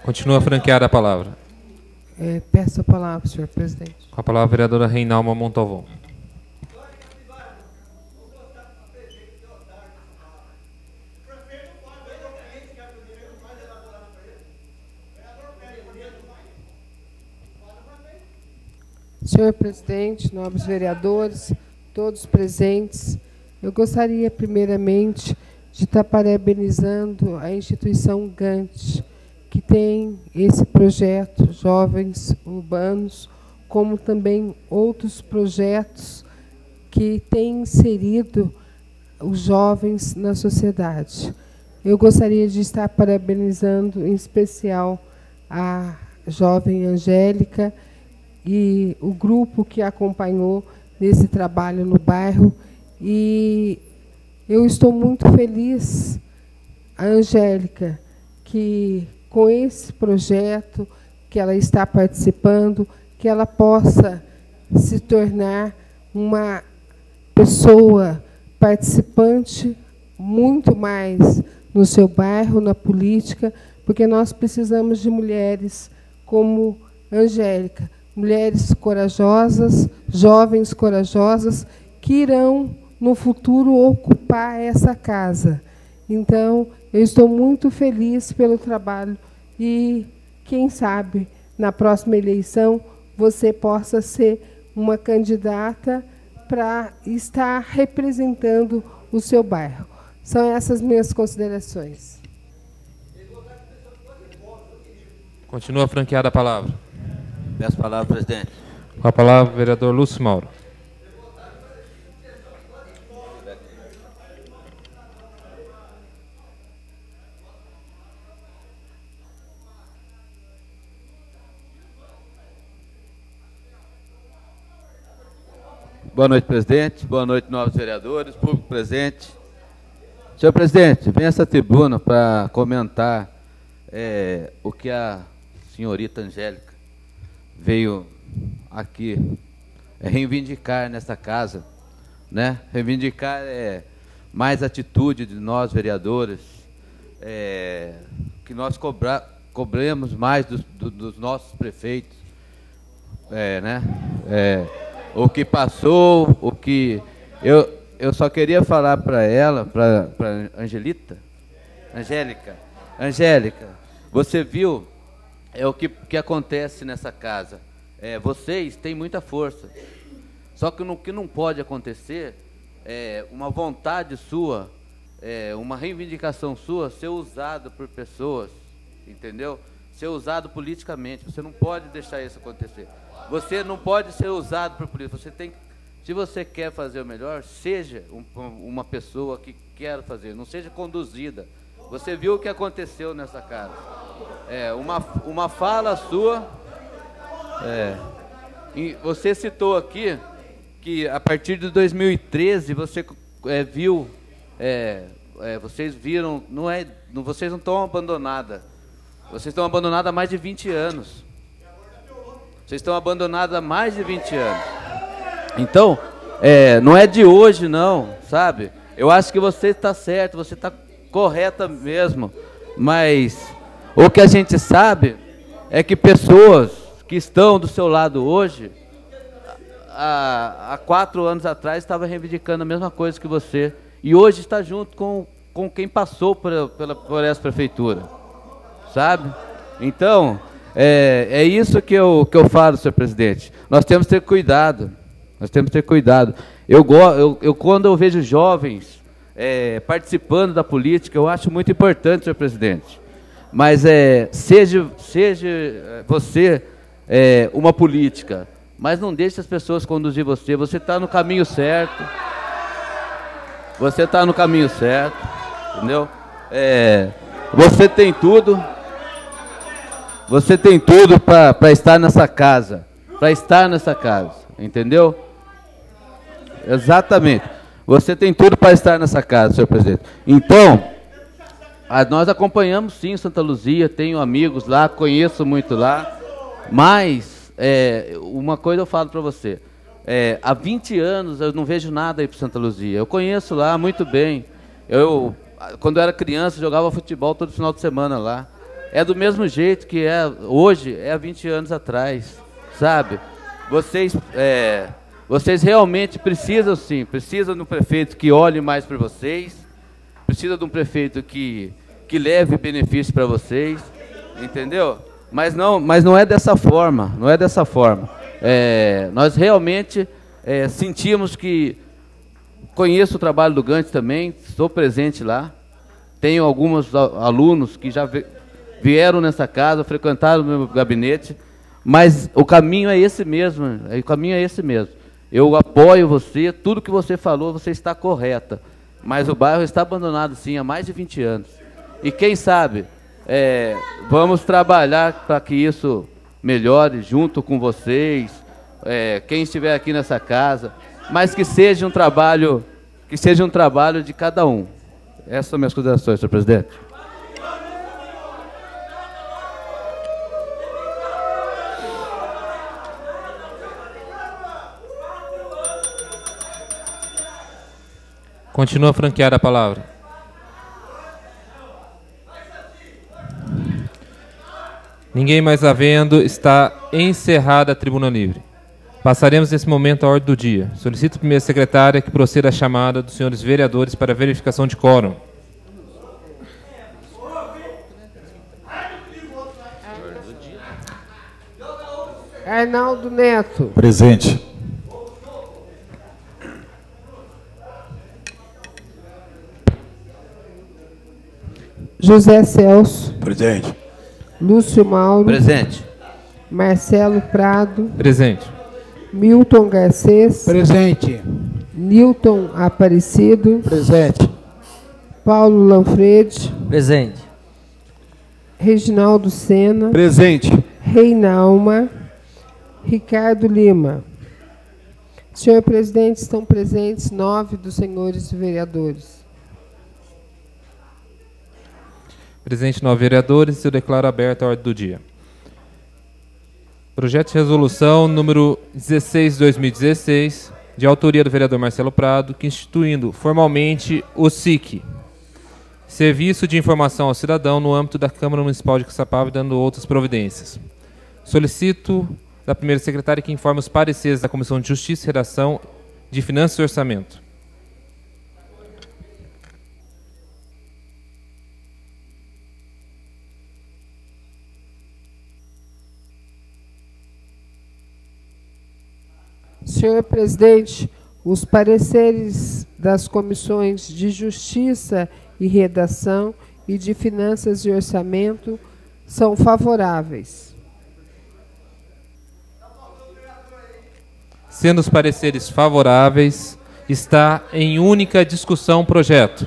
Continua franqueada a palavra. É, peço a palavra, senhor presidente. Com a palavra a vereadora Reinalma Montalvão. Senhor presidente, nobres vereadores, todos presentes, eu gostaria primeiramente de estar parabenizando a instituição Gante, que tem esse projeto Jovens Urbanos, como também outros projetos que têm inserido os jovens na sociedade. Eu gostaria de estar parabenizando, em especial, a jovem Angélica e o grupo que acompanhou nesse trabalho no bairro. E eu estou muito feliz, a Angélica, que com esse projeto que ela está participando, que ela possa se tornar uma pessoa participante muito mais no seu bairro, na política, porque nós precisamos de mulheres como Angélica, mulheres corajosas, jovens corajosas, que irão, no futuro, ocupar essa casa. Então, eu estou muito feliz pelo trabalho e, quem sabe, na próxima eleição, você possa ser uma candidata para estar representando o seu bairro. São essas minhas considerações. Continua franqueada a palavra. Peço a palavra, presidente. Com a palavra, vereador Lúcio Mauro. Boa noite, presidente. Boa noite, novos vereadores, público presente. Senhor presidente, vem essa tribuna para comentar é, o que a senhorita Angélica veio aqui é, reivindicar nessa casa, né? Reivindicar é, mais atitude de nós, vereadores, é, que nós cobra, cobremos mais dos, do, dos nossos prefeitos, é, né? É, o que passou, o que... Eu, eu só queria falar para ela, para Angelita, Angélica, Angélica, você viu é, o que, que acontece nessa casa. É, vocês têm muita força, só que o que não pode acontecer é uma vontade sua, é, uma reivindicação sua ser usada por pessoas, entendeu? Ser usado politicamente. Você não pode deixar isso acontecer. Você não pode ser usado por política. Você tem, se você quer fazer o melhor, seja um, uma pessoa que quer fazer, não seja conduzida. Você viu o que aconteceu nessa casa. É, uma, uma fala sua. É, e você citou aqui que a partir de dois mil e treze você é, viu, é, é, vocês viram, não é, não, vocês não estão abandonadas. Vocês estão abandonadas há mais de vinte anos. Vocês estão abandonados há mais de vinte anos. Então, é, não é de hoje, não, sabe? Eu acho que você está certo, você está correta mesmo. Mas o que a gente sabe é que pessoas que estão do seu lado hoje, há, há quatro anos atrás, estavam reivindicando a mesma coisa que você. E hoje está junto com, com quem passou por, pela, por essa prefeitura, sabe? Então... É, é isso que eu, que eu falo, senhor presidente. Nós temos que ter cuidado. Nós temos que ter cuidado. Eu, eu, eu quando eu vejo jovens é, participando da política, eu acho muito importante, senhor presidente. Mas é, seja, seja você é, uma política, mas não deixe as pessoas conduzir você. Você está no caminho certo. Você está no caminho certo, entendeu? É, você tem tudo. Você tem tudo para estar nessa casa, para estar nessa casa, entendeu? Exatamente. Você tem tudo para estar nessa casa, senhor presidente. Então, a, nós acompanhamos sim Santa Luzia, tenho amigos lá, conheço muito lá, mas é, uma coisa eu falo para você, é, há vinte anos eu não vejo nada aí para Santa Luzia. Eu conheço lá muito bem. Eu, quando eu era criança, jogava futebol todo final de semana lá. é do mesmo jeito que é hoje, é há vinte anos atrás, sabe? Vocês, é, vocês realmente precisam, sim, precisam de um prefeito que olhe mais para vocês, precisa de um prefeito que, que leve benefício para vocês, entendeu? Mas não, mas não é dessa forma, não é dessa forma. É, nós realmente é, sentimos que, conheço o trabalho do Gante também, estou presente lá, tenho alguns alunos que já vieram nessa casa, frequentaram o meu gabinete, mas o caminho é esse mesmo, o caminho é esse mesmo. Eu apoio você, tudo que você falou, você está correta, mas o bairro está abandonado, sim, há mais de vinte anos. E quem sabe, é, vamos trabalhar para que isso melhore junto com vocês, é, quem estiver aqui nessa casa, mas que seja um trabalho, que seja um trabalho de cada um. Essas são minhas considerações, senhor presidente. Continua franqueada a palavra. Ninguém mais havendo, está encerrada a tribuna livre. Passaremos nesse momento à ordem do dia. Solicito a primeira secretária que proceda a chamada dos senhores vereadores para verificação de quórum. Arnaldo Neto. Presente. José Celso. Presente. Lúcio Mauro. Presente. Marcelo Prado. Presente. Milton Garcês. Presente. Nilton Aparecido. Presente. Paulo Lanfredi. Presente. Reginaldo Sena. Presente. Reinalma. Ricardo Lima. Senhor presidente, estão presentes nove dos senhores vereadores. Presente nove vereadores, eu declaro aberta a ordem do dia. Projeto de resolução número dezesseis de dois mil e dezesseis, de autoria do vereador Marcelo Prado, que instituindo formalmente o S I C, Serviço de Informação ao Cidadão, no âmbito da Câmara Municipal de Caçapava, e dando outras providências. Solicito da primeira secretária que informe os pareceres da Comissão de Justiça e Redação de Finanças e Orçamento. Senhor presidente, os pareceres das comissões de Justiça e Redação e de Finanças e Orçamento são favoráveis. Sendo os pareceres favoráveis, está em única discussão o projeto.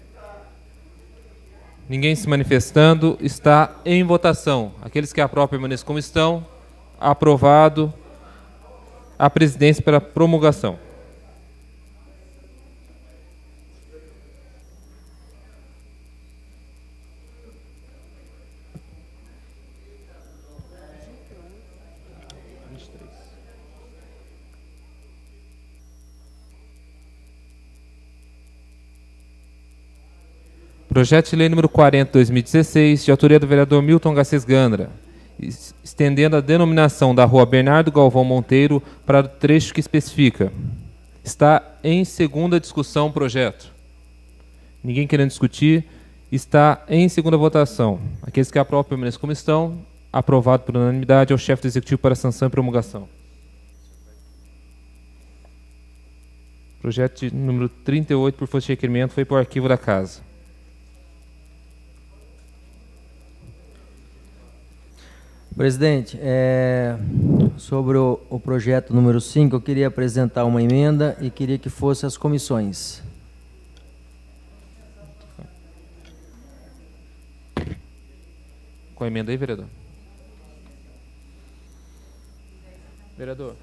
Ninguém se manifestando, está em votação. Aqueles que aprovam permaneçam como estão. Aprovado a presidência pela promulgação. Projeto de lei número quarenta, dois mil e dezesseis, de autoria do vereador Milton Garcês Gandra, estendendo a denominação da rua Bernardo Galvão Monteiro para o trecho que especifica. Está em segunda discussão o projeto. Ninguém querendo discutir. Está em segunda votação. Aqueles que aprovam permaneçam como estão. Aprovado por unanimidade ao chefe do Executivo para sanção e promulgação. Projeto de número trinta e oito, por força de requerimento, foi para o arquivo da Casa. Presidente, é, sobre o, o projeto número cinco, eu queria apresentar uma emenda e queria que fosse as comissões. Com a emenda aí, vereador? Vereador.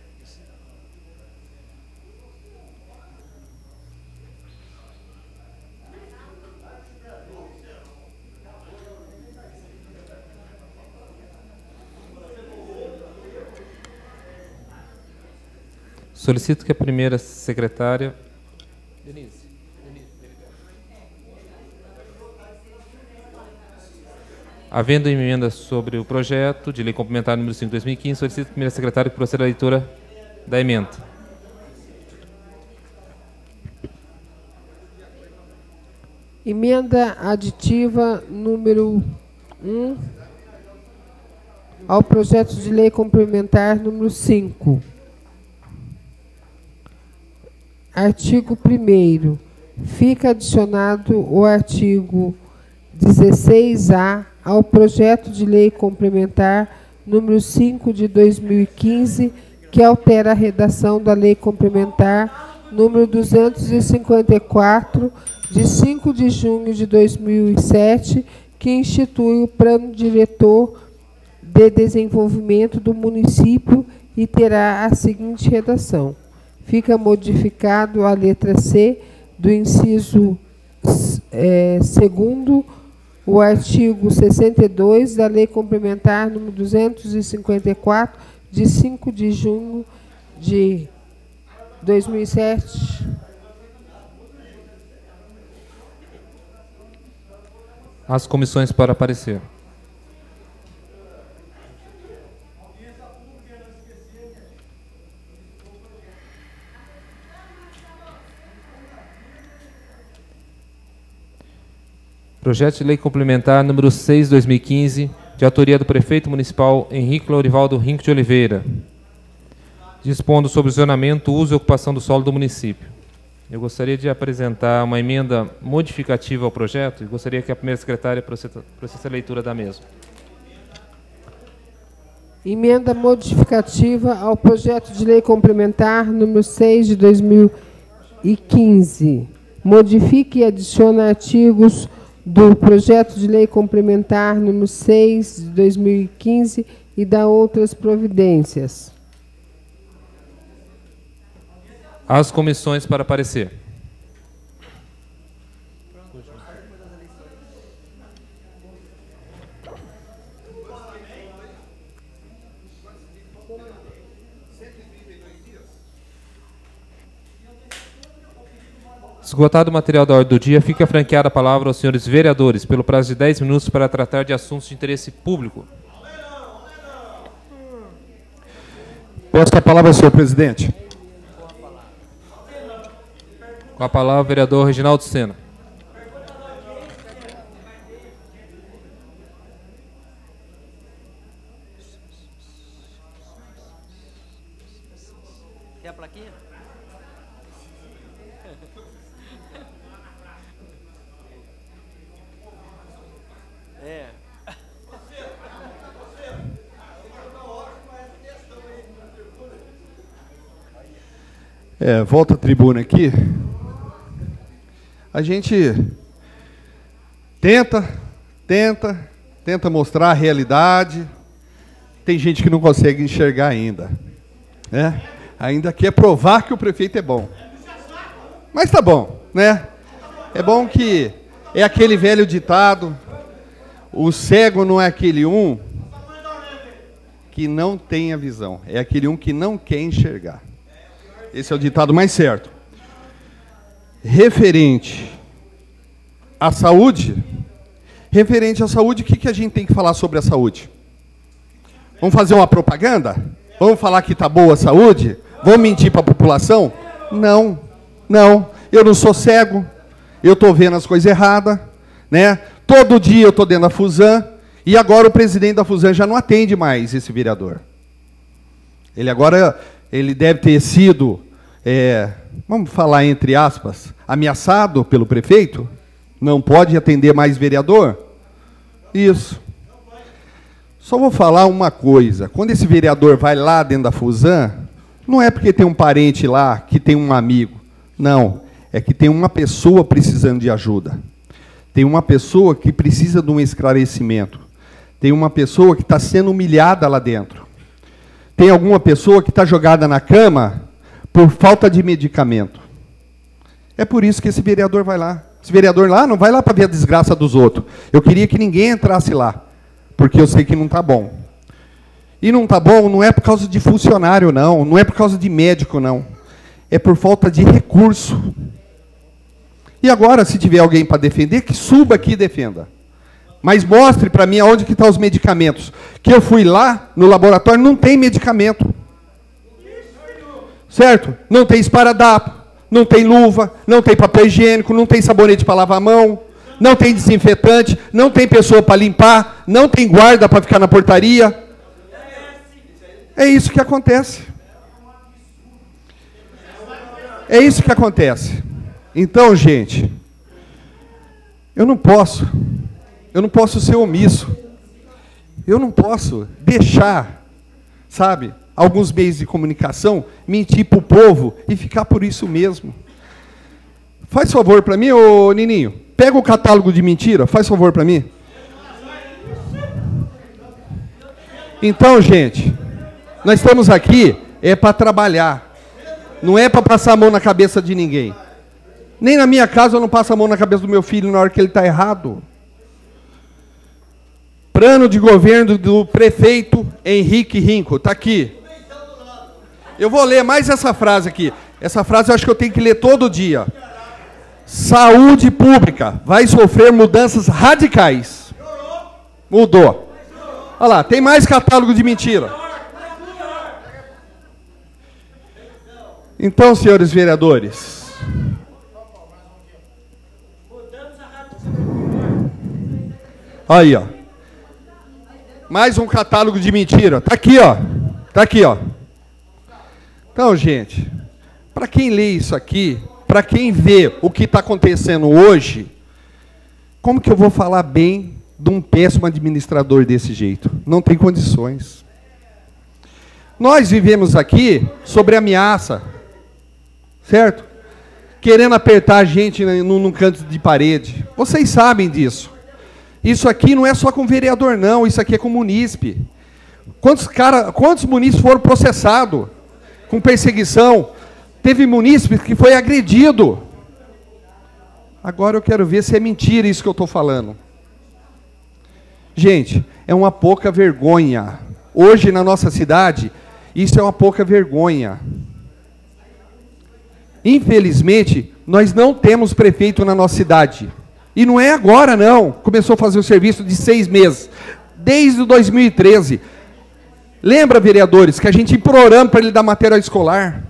Solicito que a primeira secretária... Denise. Denise. Havendo emenda sobre o projeto de lei complementar número cinco de dois mil e quinze, solicito a primeira secretária que proceda a leitura da emenda. Emenda aditiva número um ao projeto de lei complementar número cinco. Artigo primeiro. Fica adicionado o artigo dezesseis A ao projeto de lei complementar número cinco de dois mil e quinze, que altera a redação da lei complementar número duzentos e cinquenta e quatro, de cinco de junho de dois mil e sete, que institui o Plano Diretor de Desenvolvimento do Município e terá a seguinte redação. Fica modificado a letra C do inciso é, segundo, o artigo sessenta e dois da Lei Complementar número duzentos e cinquenta e quatro, de cinco de junho de dois mil e sete. As comissões para parecer. Projeto de lei complementar número seis de dois mil e quinze, de autoria do prefeito municipal Henrique Lourivaldo Rinck de Oliveira, dispondo sobre o zonamento, uso e ocupação do solo do município. Eu gostaria de apresentar uma emenda modificativa ao projeto e gostaria que a primeira secretária processasse a leitura da mesma. Emenda modificativa ao projeto de lei complementar número seis de dois mil e quinze. Modifique e adicione artigos do projeto de lei complementar número seis de dois mil e quinze e dá outras providências. As comissões para parecer. Esgotado o material da ordem do dia, fica franqueada a palavra aos senhores vereadores, pelo prazo de dez minutos, para tratar de assuntos de interesse público. Peço a palavra ao senhor presidente. Com a palavra, o vereador Reginaldo Sena. Quer a plaquinha? É. É, volta à tribuna aqui. A gente tenta, tenta, tenta mostrar a realidade. Tem gente que não consegue enxergar ainda, né? Ainda quer provar que o prefeito é bom. Mas tá bom, né? É bom que é aquele velho ditado: o cego não é aquele um que não tem a visão, é aquele um que não quer enxergar. Esse é o ditado mais certo. Referente à saúde, referente à saúde, o que, que a gente tem que falar sobre a saúde? Vamos fazer uma propaganda? Vamos falar que está boa a saúde? Vamos mentir para a população? Não, não. Eu não sou cego, eu estou vendo as coisas erradas, né? Todo dia eu estou dentro da Fusan, e agora o presidente da Fusan já não atende mais esse vereador. Ele agora, ele deve ter sido, é, vamos falar entre aspas, ameaçado pelo prefeito? Não pode atender mais vereador? Isso. Só vou falar uma coisa. Quando esse vereador vai lá dentro da Fusan, não é porque tem um parente lá, que tem um amigo. Não. É que tem uma pessoa precisando de ajuda. Tem uma pessoa que precisa de um esclarecimento. Tem uma pessoa que está sendo humilhada lá dentro. Tem alguma pessoa que está jogada na cama por falta de medicamento. É por isso que esse vereador vai lá. Esse vereador lá não vai lá para ver a desgraça dos outros. Eu queria que ninguém entrasse lá, porque eu sei que não está bom. E não está bom não é por causa de funcionário, não. Não é por causa de médico, não. É por falta de recurso. E agora, se tiver alguém para defender, que suba aqui e defenda. Mas mostre para mim aonde que estão os medicamentos. Que eu fui lá no laboratório, não tem medicamento. Certo? Não tem esparadrapo, não tem luva, não tem papel higiênico, não tem sabonete para lavar a mão, não tem desinfetante, não tem pessoa para limpar, não tem guarda para ficar na portaria. É isso que acontece. É isso que acontece. Então, gente, eu não posso, eu não posso ser omisso. Eu não posso deixar, sabe, alguns meios de comunicação mentir para o povo e ficar por isso mesmo. Faz favor para mim, ô Nininho. Pega o catálogo de mentira, faz favor para mim. Então, gente, nós estamos aqui é para trabalhar. Não é para passar a mão na cabeça de ninguém. Nem na minha casa eu não passo a mão na cabeça do meu filho na hora que ele está errado. Plano de governo do prefeito Henrique Rinco. Está aqui. Eu vou ler mais essa frase aqui. Essa frase eu acho que eu tenho que ler todo dia. Saúde pública vai sofrer mudanças radicais. Mudou. Olha lá, tem mais catálogo de mentira. Então, senhores vereadores, aí, ó. Mais um catálogo de mentira. Tá aqui, ó. Tá aqui, ó. Então, gente, para quem lê isso aqui, para quem vê o que está acontecendo hoje, como que eu vou falar bem de um péssimo administrador desse jeito? Não tem condições. Nós vivemos aqui sobre ameaça, certo? Querendo apertar a gente num, num canto de parede. Vocês sabem disso. Isso aqui não é só com vereador, não. Isso aqui é com munícipe. Quantos, cara, quantos munícipes foram processados com perseguição? Teve munícipe que foi agredido. Agora eu quero ver se é mentira isso que eu estou falando. Gente, é uma pouca vergonha. Hoje na nossa cidade, isso é uma pouca vergonha. Infelizmente, nós não temos prefeito na nossa cidade. E não é agora, não. Começou a fazer o serviço de seis meses. Desde dois mil e treze. Lembra, vereadores, que a gente implorando para ele dar material escolar?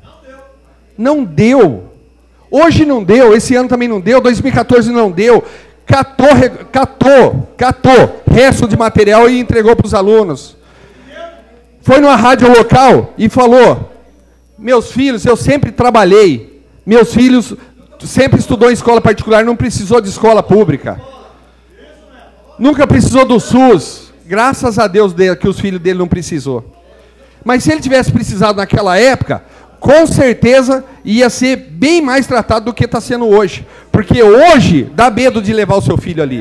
Não deu. Hoje não deu, esse ano também não deu, dois mil e quatorze não deu. Catou, catou, catou resto de material e entregou para os alunos. Foi numa rádio local e falou: meus filhos, eu sempre trabalhei, meus filhos sempre estudou em escola particular, não precisou de escola pública. Nunca precisou do SUS. Graças a Deus que os filhos dele não precisou. Mas se ele tivesse precisado naquela época, com certeza ia ser bem mais tratado do que está sendo hoje. Porque hoje dá medo de levar o seu filho ali.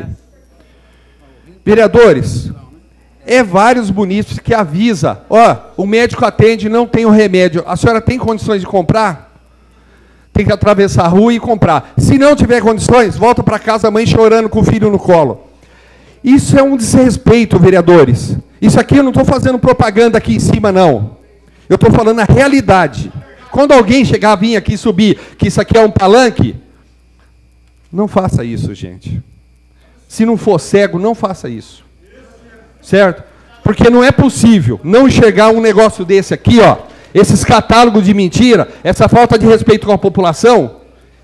Vereadores, é vários munícipes que avisa, ó, o médico atende, não tem o remédio. A senhora tem condições de comprar? Tem que atravessar a rua e comprar. Se não tiver condições, volta para casa a mãe chorando com o filho no colo. Isso é um desrespeito, vereadores. Isso aqui eu não estou fazendo propaganda aqui em cima, não. Eu estou falando a realidade. Quando alguém chegar, vir aqui subir, que isso aqui é um palanque, não faça isso, gente. Se não for cego, não faça isso. Certo? Porque não é possível não enxergar um negócio desse aqui, ó, esses catálogos de mentira, essa falta de respeito com a população.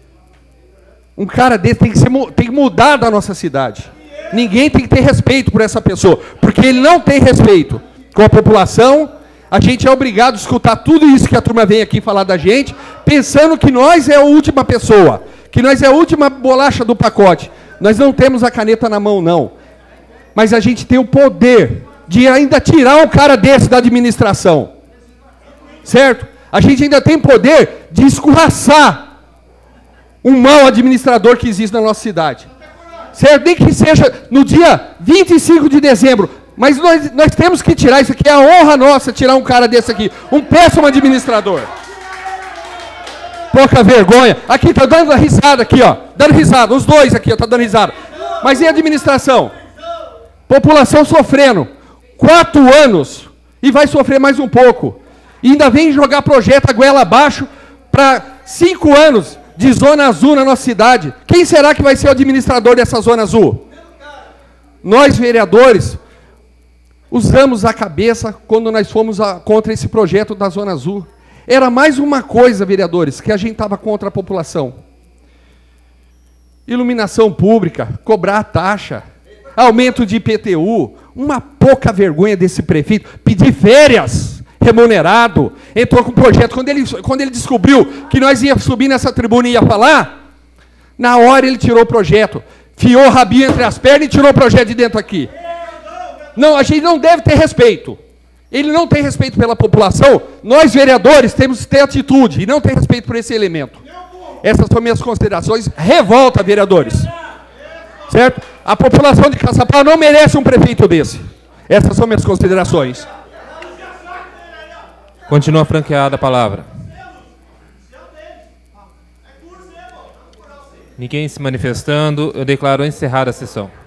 Um cara desse tem que, ser, tem que mudar da nossa cidade. Ninguém tem que ter respeito por essa pessoa, porque ele não tem respeito com a população. A gente é obrigado a escutar tudo isso que a turma vem aqui falar da gente, pensando que nós é a última pessoa, que nós é a última bolacha do pacote. Nós não temos a caneta na mão, não. Mas a gente tem o poder de ainda tirar um cara desse da administração. Certo? A gente ainda tem poder de escorraçar um mau administrador que existe na nossa cidade. Certo? Nem que seja no dia vinte e cinco de dezembro. Mas nós, nós temos que tirar isso aqui. É a honra nossa tirar um cara desse aqui. Um péssimo administrador. Pouca vergonha. Aqui, está dando risada aqui, ó. Dando risada. Os dois aqui, ó, tá dando risada. Mas e a administração? População sofrendo. Quatro anos. E vai sofrer mais um pouco. E ainda vem jogar projeto a goela abaixo para cinco anos de zona azul na nossa cidade. Quem será que vai ser o administrador dessa zona azul? Nós, vereadores, usamos a cabeça quando nós fomos a, contra esse projeto da Zona Azul. Era mais uma coisa, vereadores, que a gente estava contra a população. Iluminação pública, cobrar taxa, aumento de I P T U, uma pouca vergonha desse prefeito, pedir férias, remunerado, entrou com o projeto. Quando ele, quando ele descobriu que nós íamos subir nessa tribuna e ia falar, na hora ele tirou o projeto, fiou o rabinho entre as pernas e tirou o projeto de dentro aqui. Não, a gente não deve ter respeito. Ele não tem respeito pela população. Nós, vereadores, temos que ter atitude e não ter respeito por esse elemento. Essas são minhas considerações. Revolta, vereadores. Certo? A população de Caçapava não merece um prefeito desse. Essas são minhas considerações. Continua franqueada a palavra. Ninguém se manifestando, eu declaro encerrada a sessão.